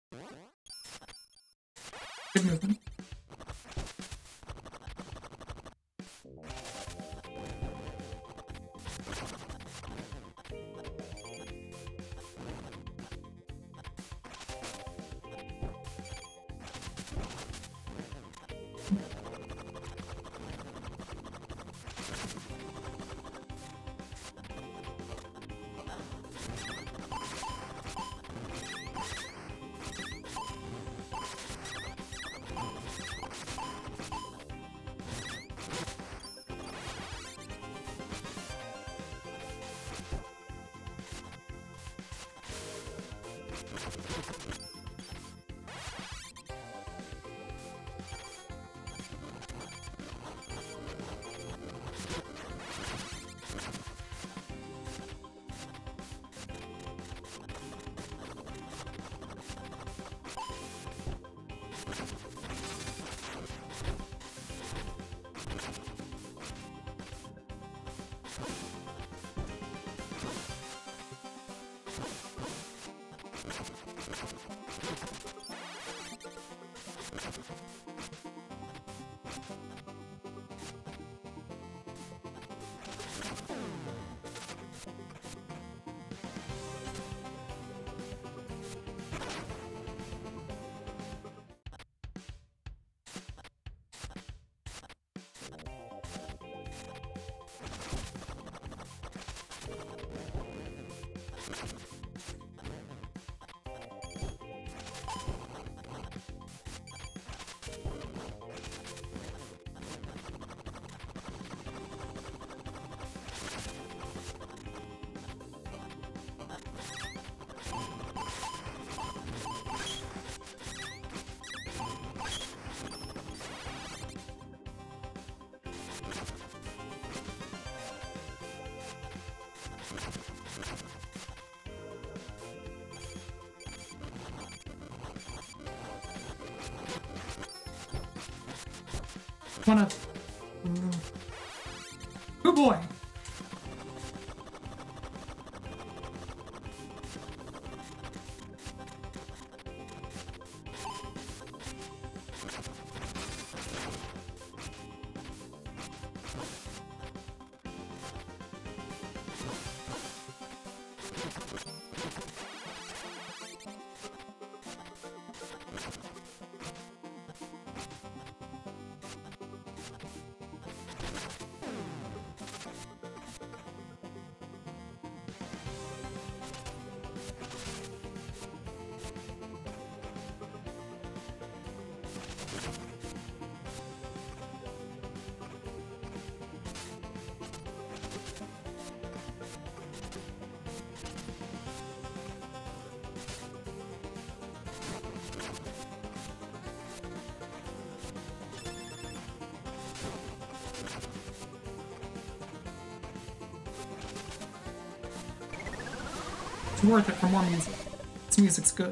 Good movement. Wanna... Oh boy! It's worth it for more music. This music's good.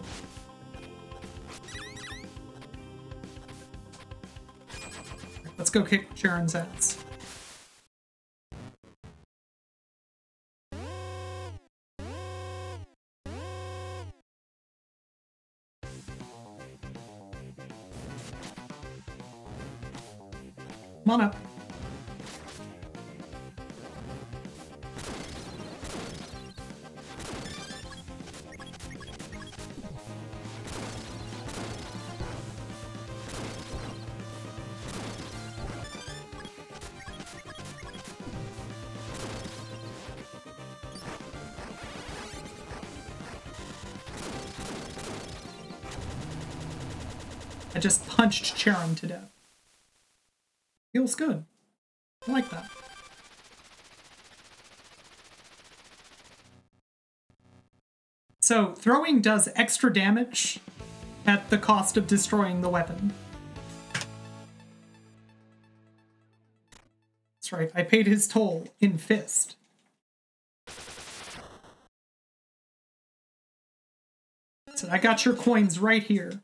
Let's go kick Sharon's ass. Come on up. I just punched Charon to death. Feels good. I like that. So, throwing does extra damage at the cost of destroying the weapon. That's right, I paid his toll in fist. So I got your coins right here.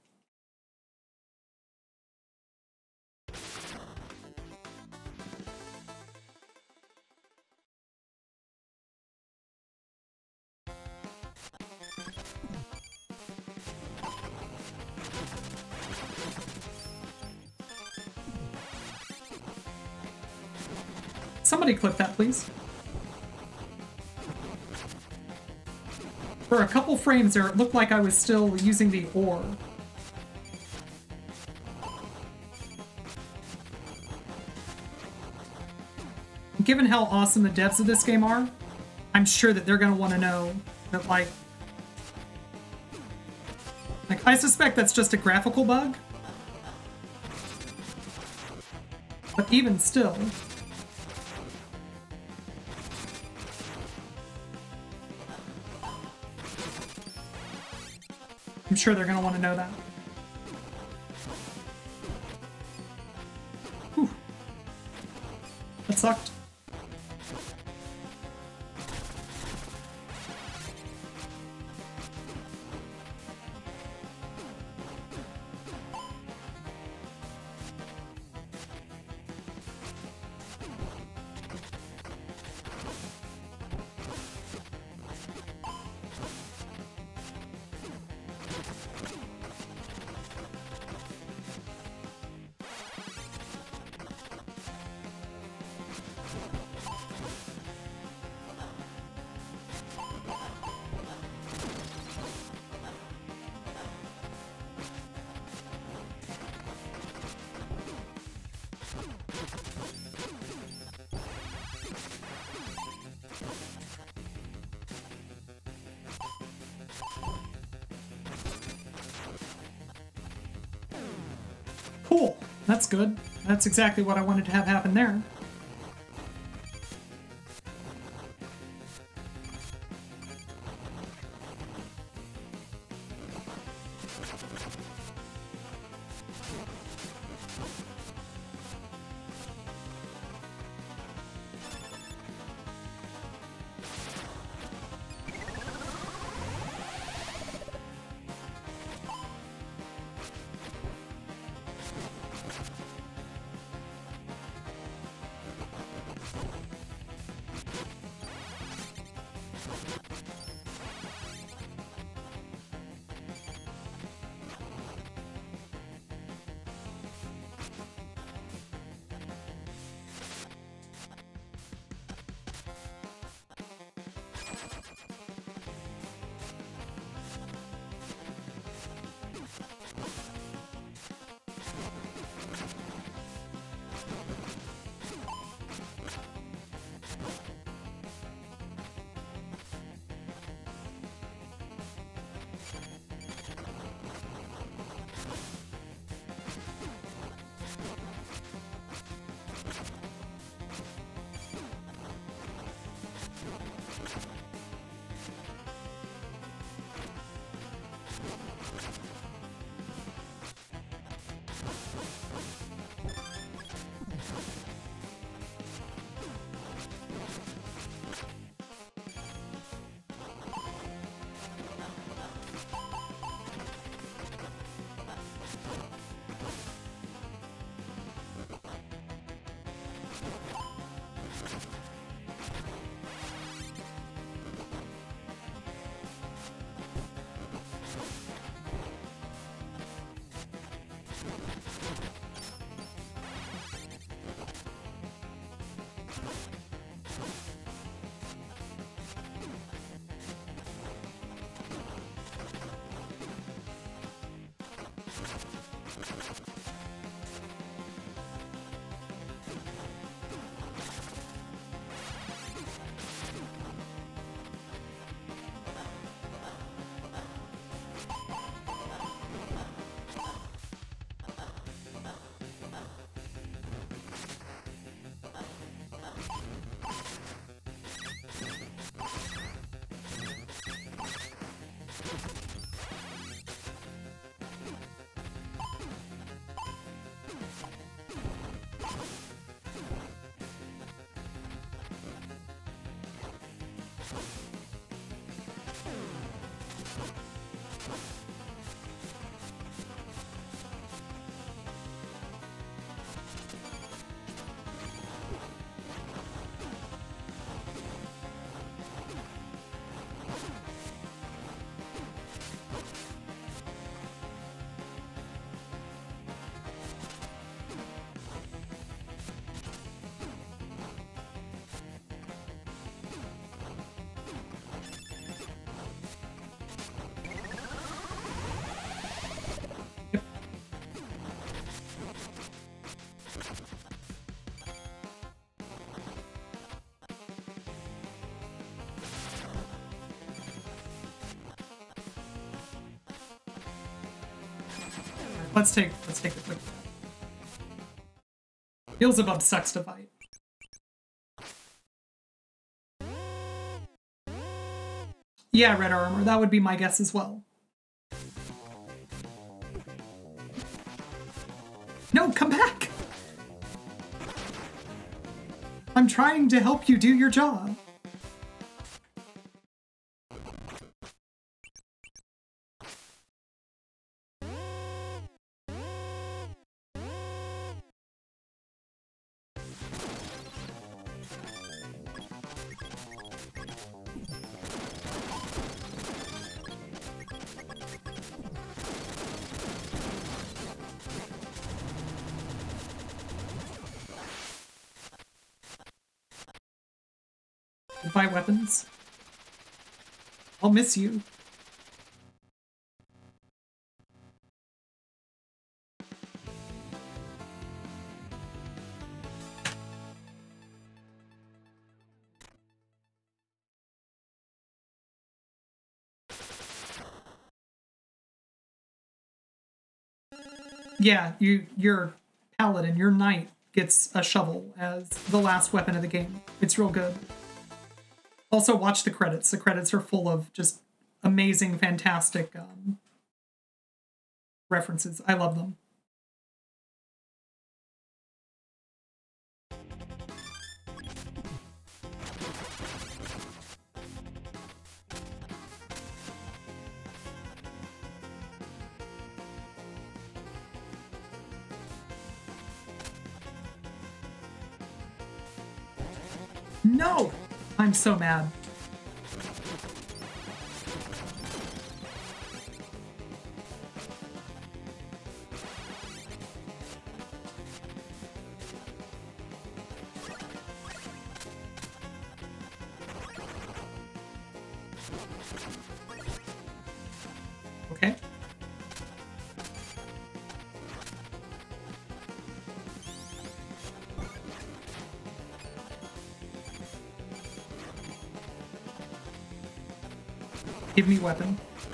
Somebody clip that, please. For a couple frames there, it looked like I was still using the ore. Given how awesome the devs of this game are, I'm sure that they're going to want to know that, like, I suspect that's just a graphical bug. But even still... I'm sure they're going to want to know that. Whew. That sucked. Cool. That's good. That's exactly what I wanted to have happen there. let's take a quick breath. Beelzebub sucks to fight. Yeah, red armor. That would be my guess as well. No, come back! I'm trying to help you do your job. Goodbye, weapons. I'll miss you. Yeah, your paladin, your knight, gets a shovel as the last weapon of the game. It's real good. Also, watch the credits. The credits are full of just amazing, fantastic references. I love them. No! I'm so mad. Okay. Give me weapon.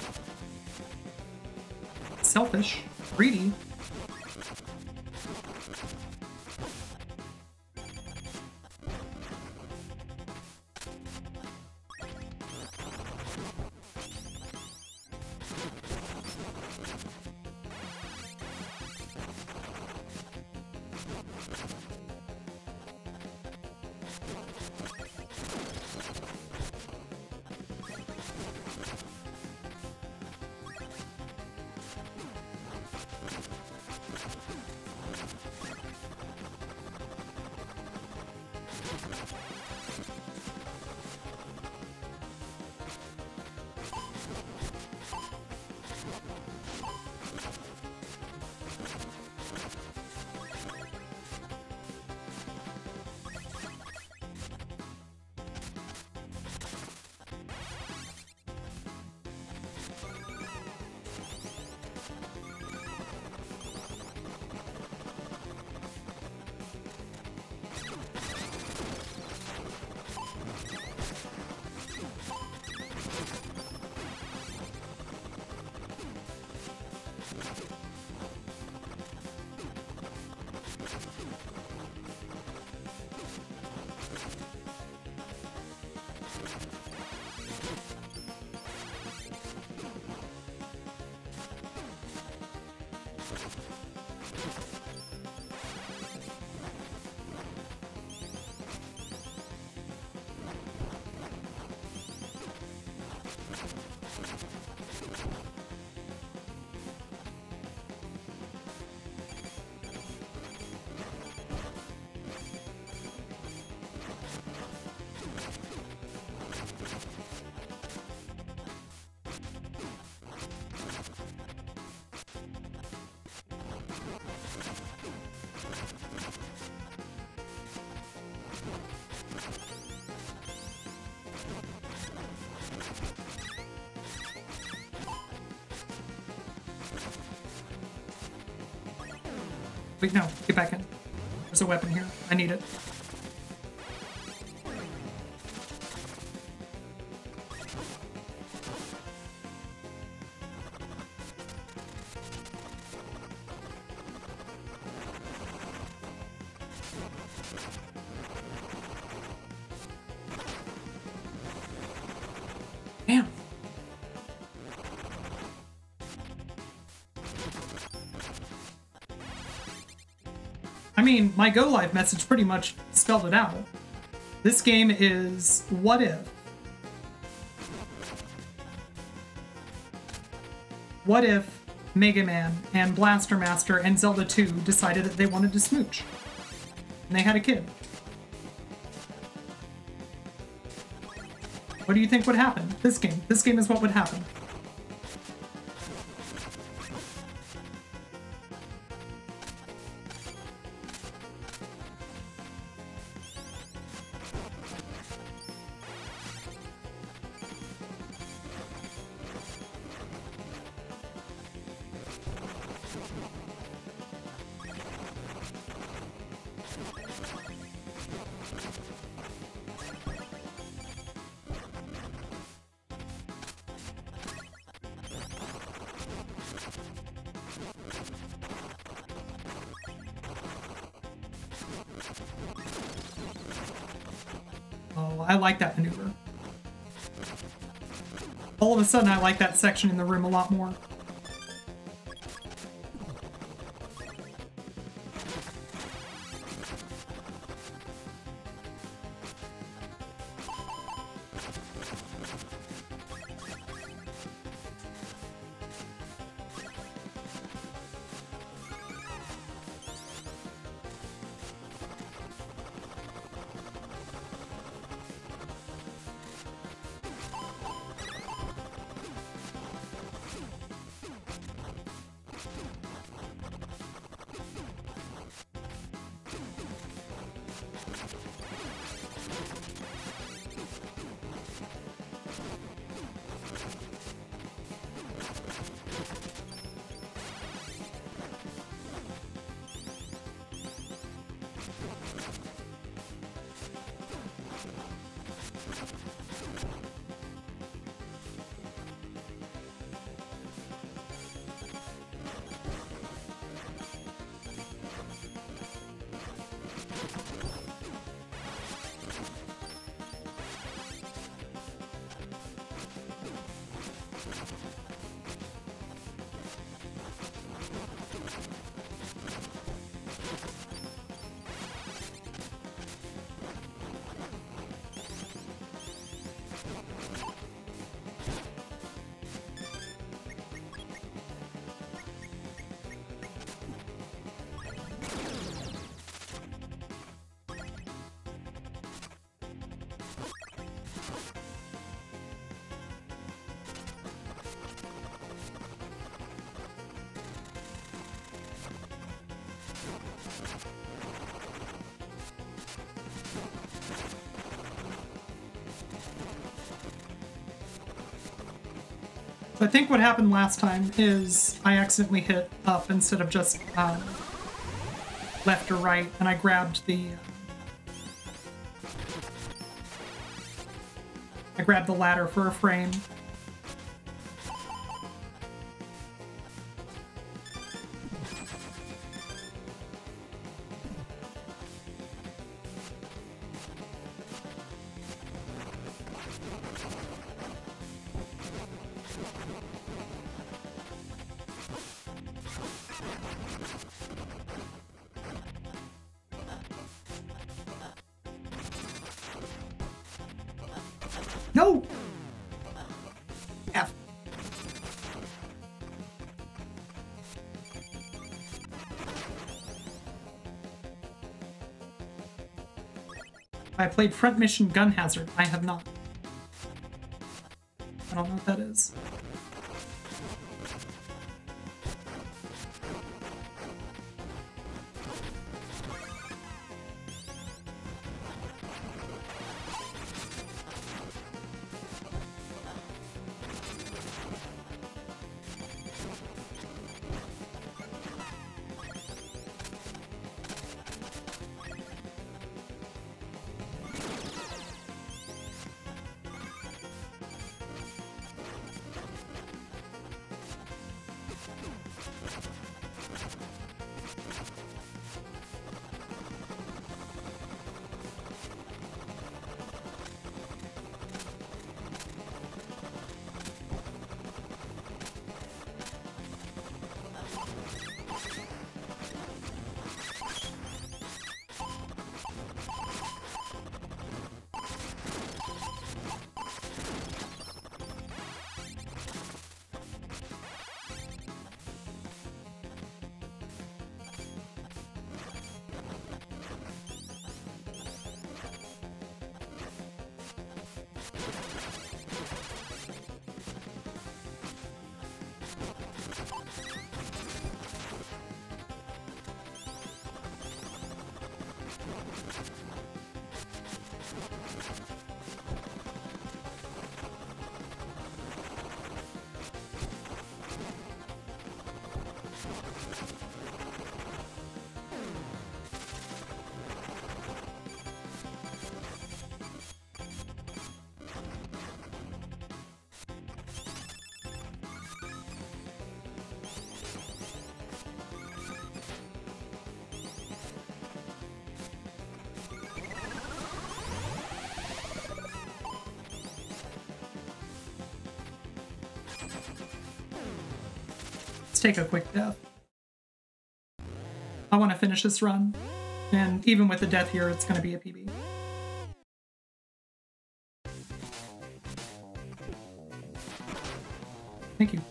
Selfish. Greedy. Wait, no. Get back in. There's a weapon here. I need it. mean, my Go Live message pretty much spelled it out. This game is what if. What if Mega Man and Blaster Master and Zelda 2 decided that they wanted to smooch? And they had a kid. What do you think would happen? This game. This game is what would happen. Oh, I like that maneuver. All of a sudden, I like that section in the room a lot more. I think what happened last time is I accidentally hit up instead of just left or right, and I grabbed the ladder for a frame. No! F. I played Front Mission Gun Hazard. I have not. I don't know what that is. Let's take a quick death. I want to finish this run. And even with the death here, it's going to be a PB. Thank you.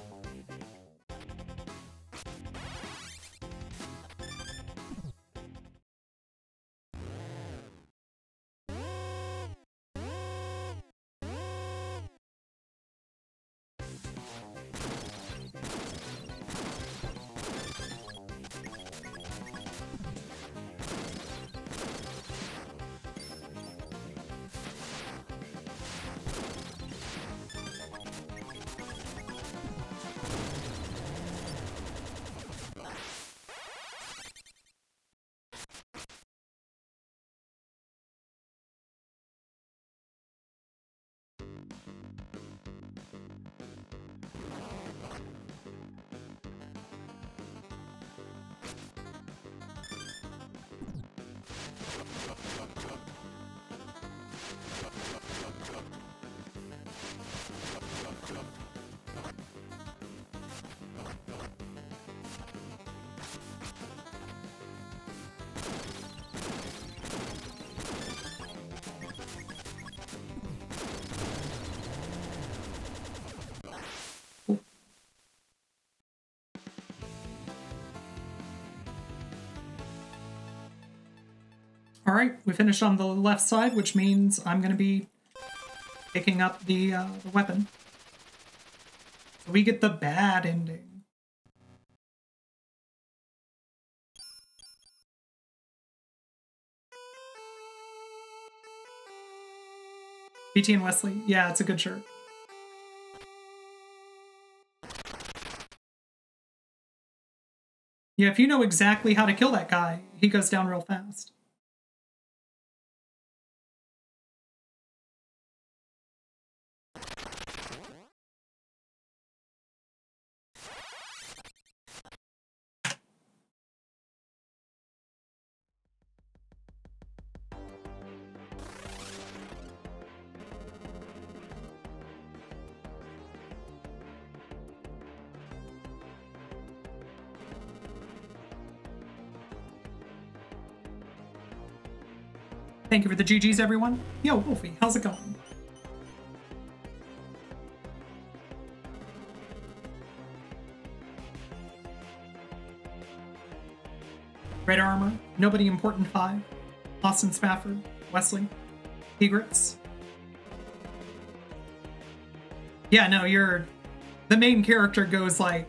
All right, we finished on the left side, which means I'm going to be picking up the weapon. So we get the bad ending. BT and Wesley. Yeah, it's a good shirt. Yeah, if you know exactly how to kill that guy, he goes down real fast. Thank you for the GGs, everyone. Yo, Wolfie, how's it going? Red Armor, Nobody Important 5, Austin Spafford, Wesley, Egrets. Yeah, no, the main character goes like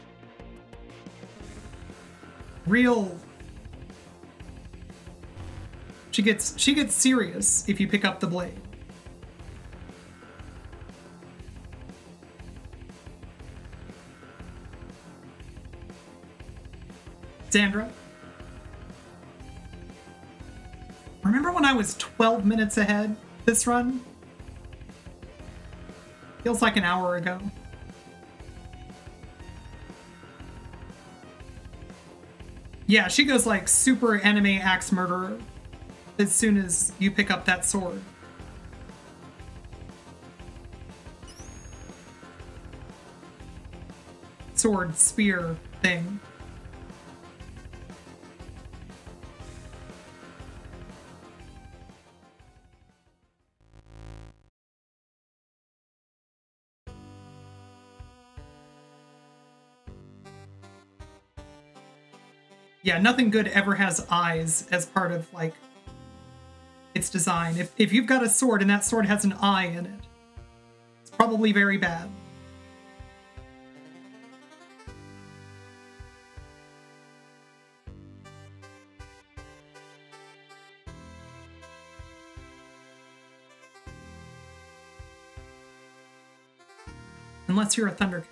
real. She gets serious if you pick up the blade. Sandra. Remember when I was 12 minutes ahead this run? Feels like an hour ago. Yeah, she goes like super anime axe murderer as soon as you pick up that sword. Sword, spear thing. Yeah, nothing good ever has eyes as part of like its design. If you've got a sword and that sword has an eye in it, it's probably very bad. Unless you're a Thundercat.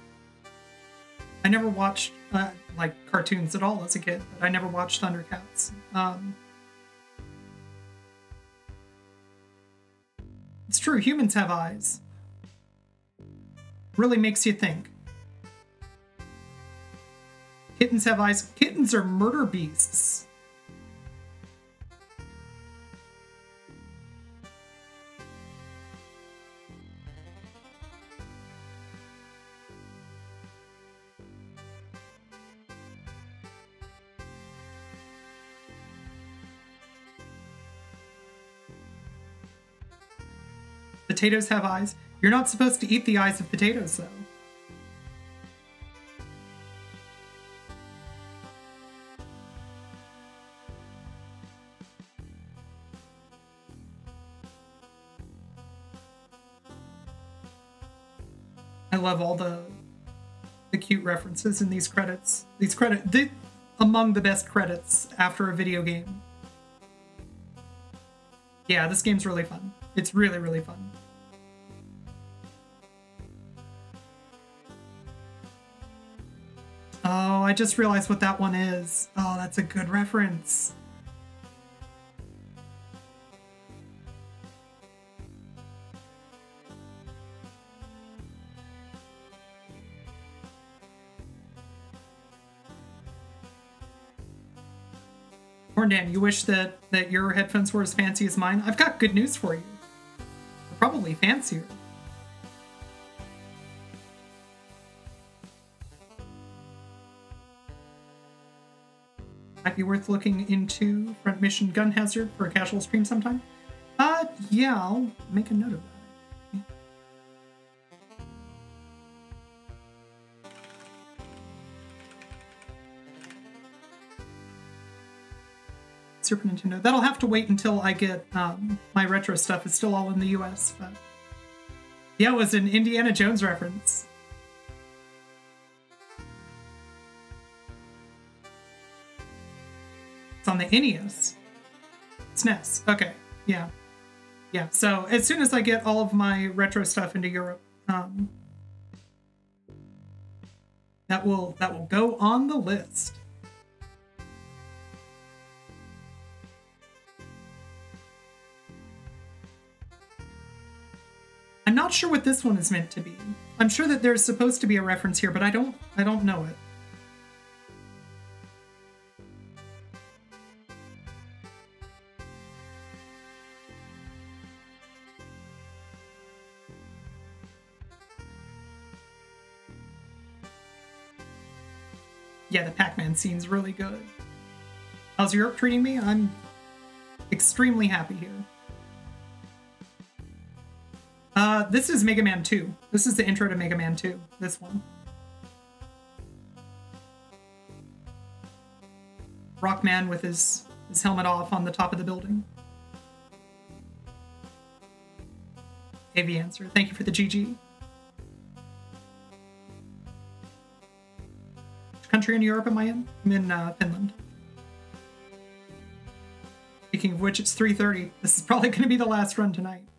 I never watched like cartoons at all as a kid, but I never watched Thundercats. It's true, humans have eyes. Really makes you think. Kittens have eyes. Kittens are murder beasts. Potatoes have eyes. You're not supposed to eat the eyes of potatoes, though. I love all the cute references in these credits. Among the best credits after a video game. Yeah, this game's really fun. It's really, really fun. Oh, I just realized what that one is. Oh, that's a good reference. Corndan, you wish that your headphones were as fancy as mine? I've got good news for you. They're probably fancier. Might be worth looking into Front Mission Gun Hazard for a casual stream sometime. Yeah, I'll make a note of that. Super Nintendo. That'll have to wait until I get my retro stuff. It's still all in the US, but yeah, it was an Indiana Jones reference. It's on the NES. SNES. Okay, yeah. Yeah, so as soon as I get all of my retro stuff into Europe, that will go on the list. I'm not sure what this one is meant to be. I'm sure that there's supposed to be a reference here, but I don't know it. Yeah, the Pac-Man scene's really good. How's Europe treating me? I'm extremely happy here. This is Mega Man 2. This is the intro to Mega Man 2, this one. Rockman with his helmet off on the top of the building. AV answer. Thank you for the GG. Which country in Europe am I in? I'm in Finland. Speaking of which, it's 3:30. This is probably going to be the last run tonight.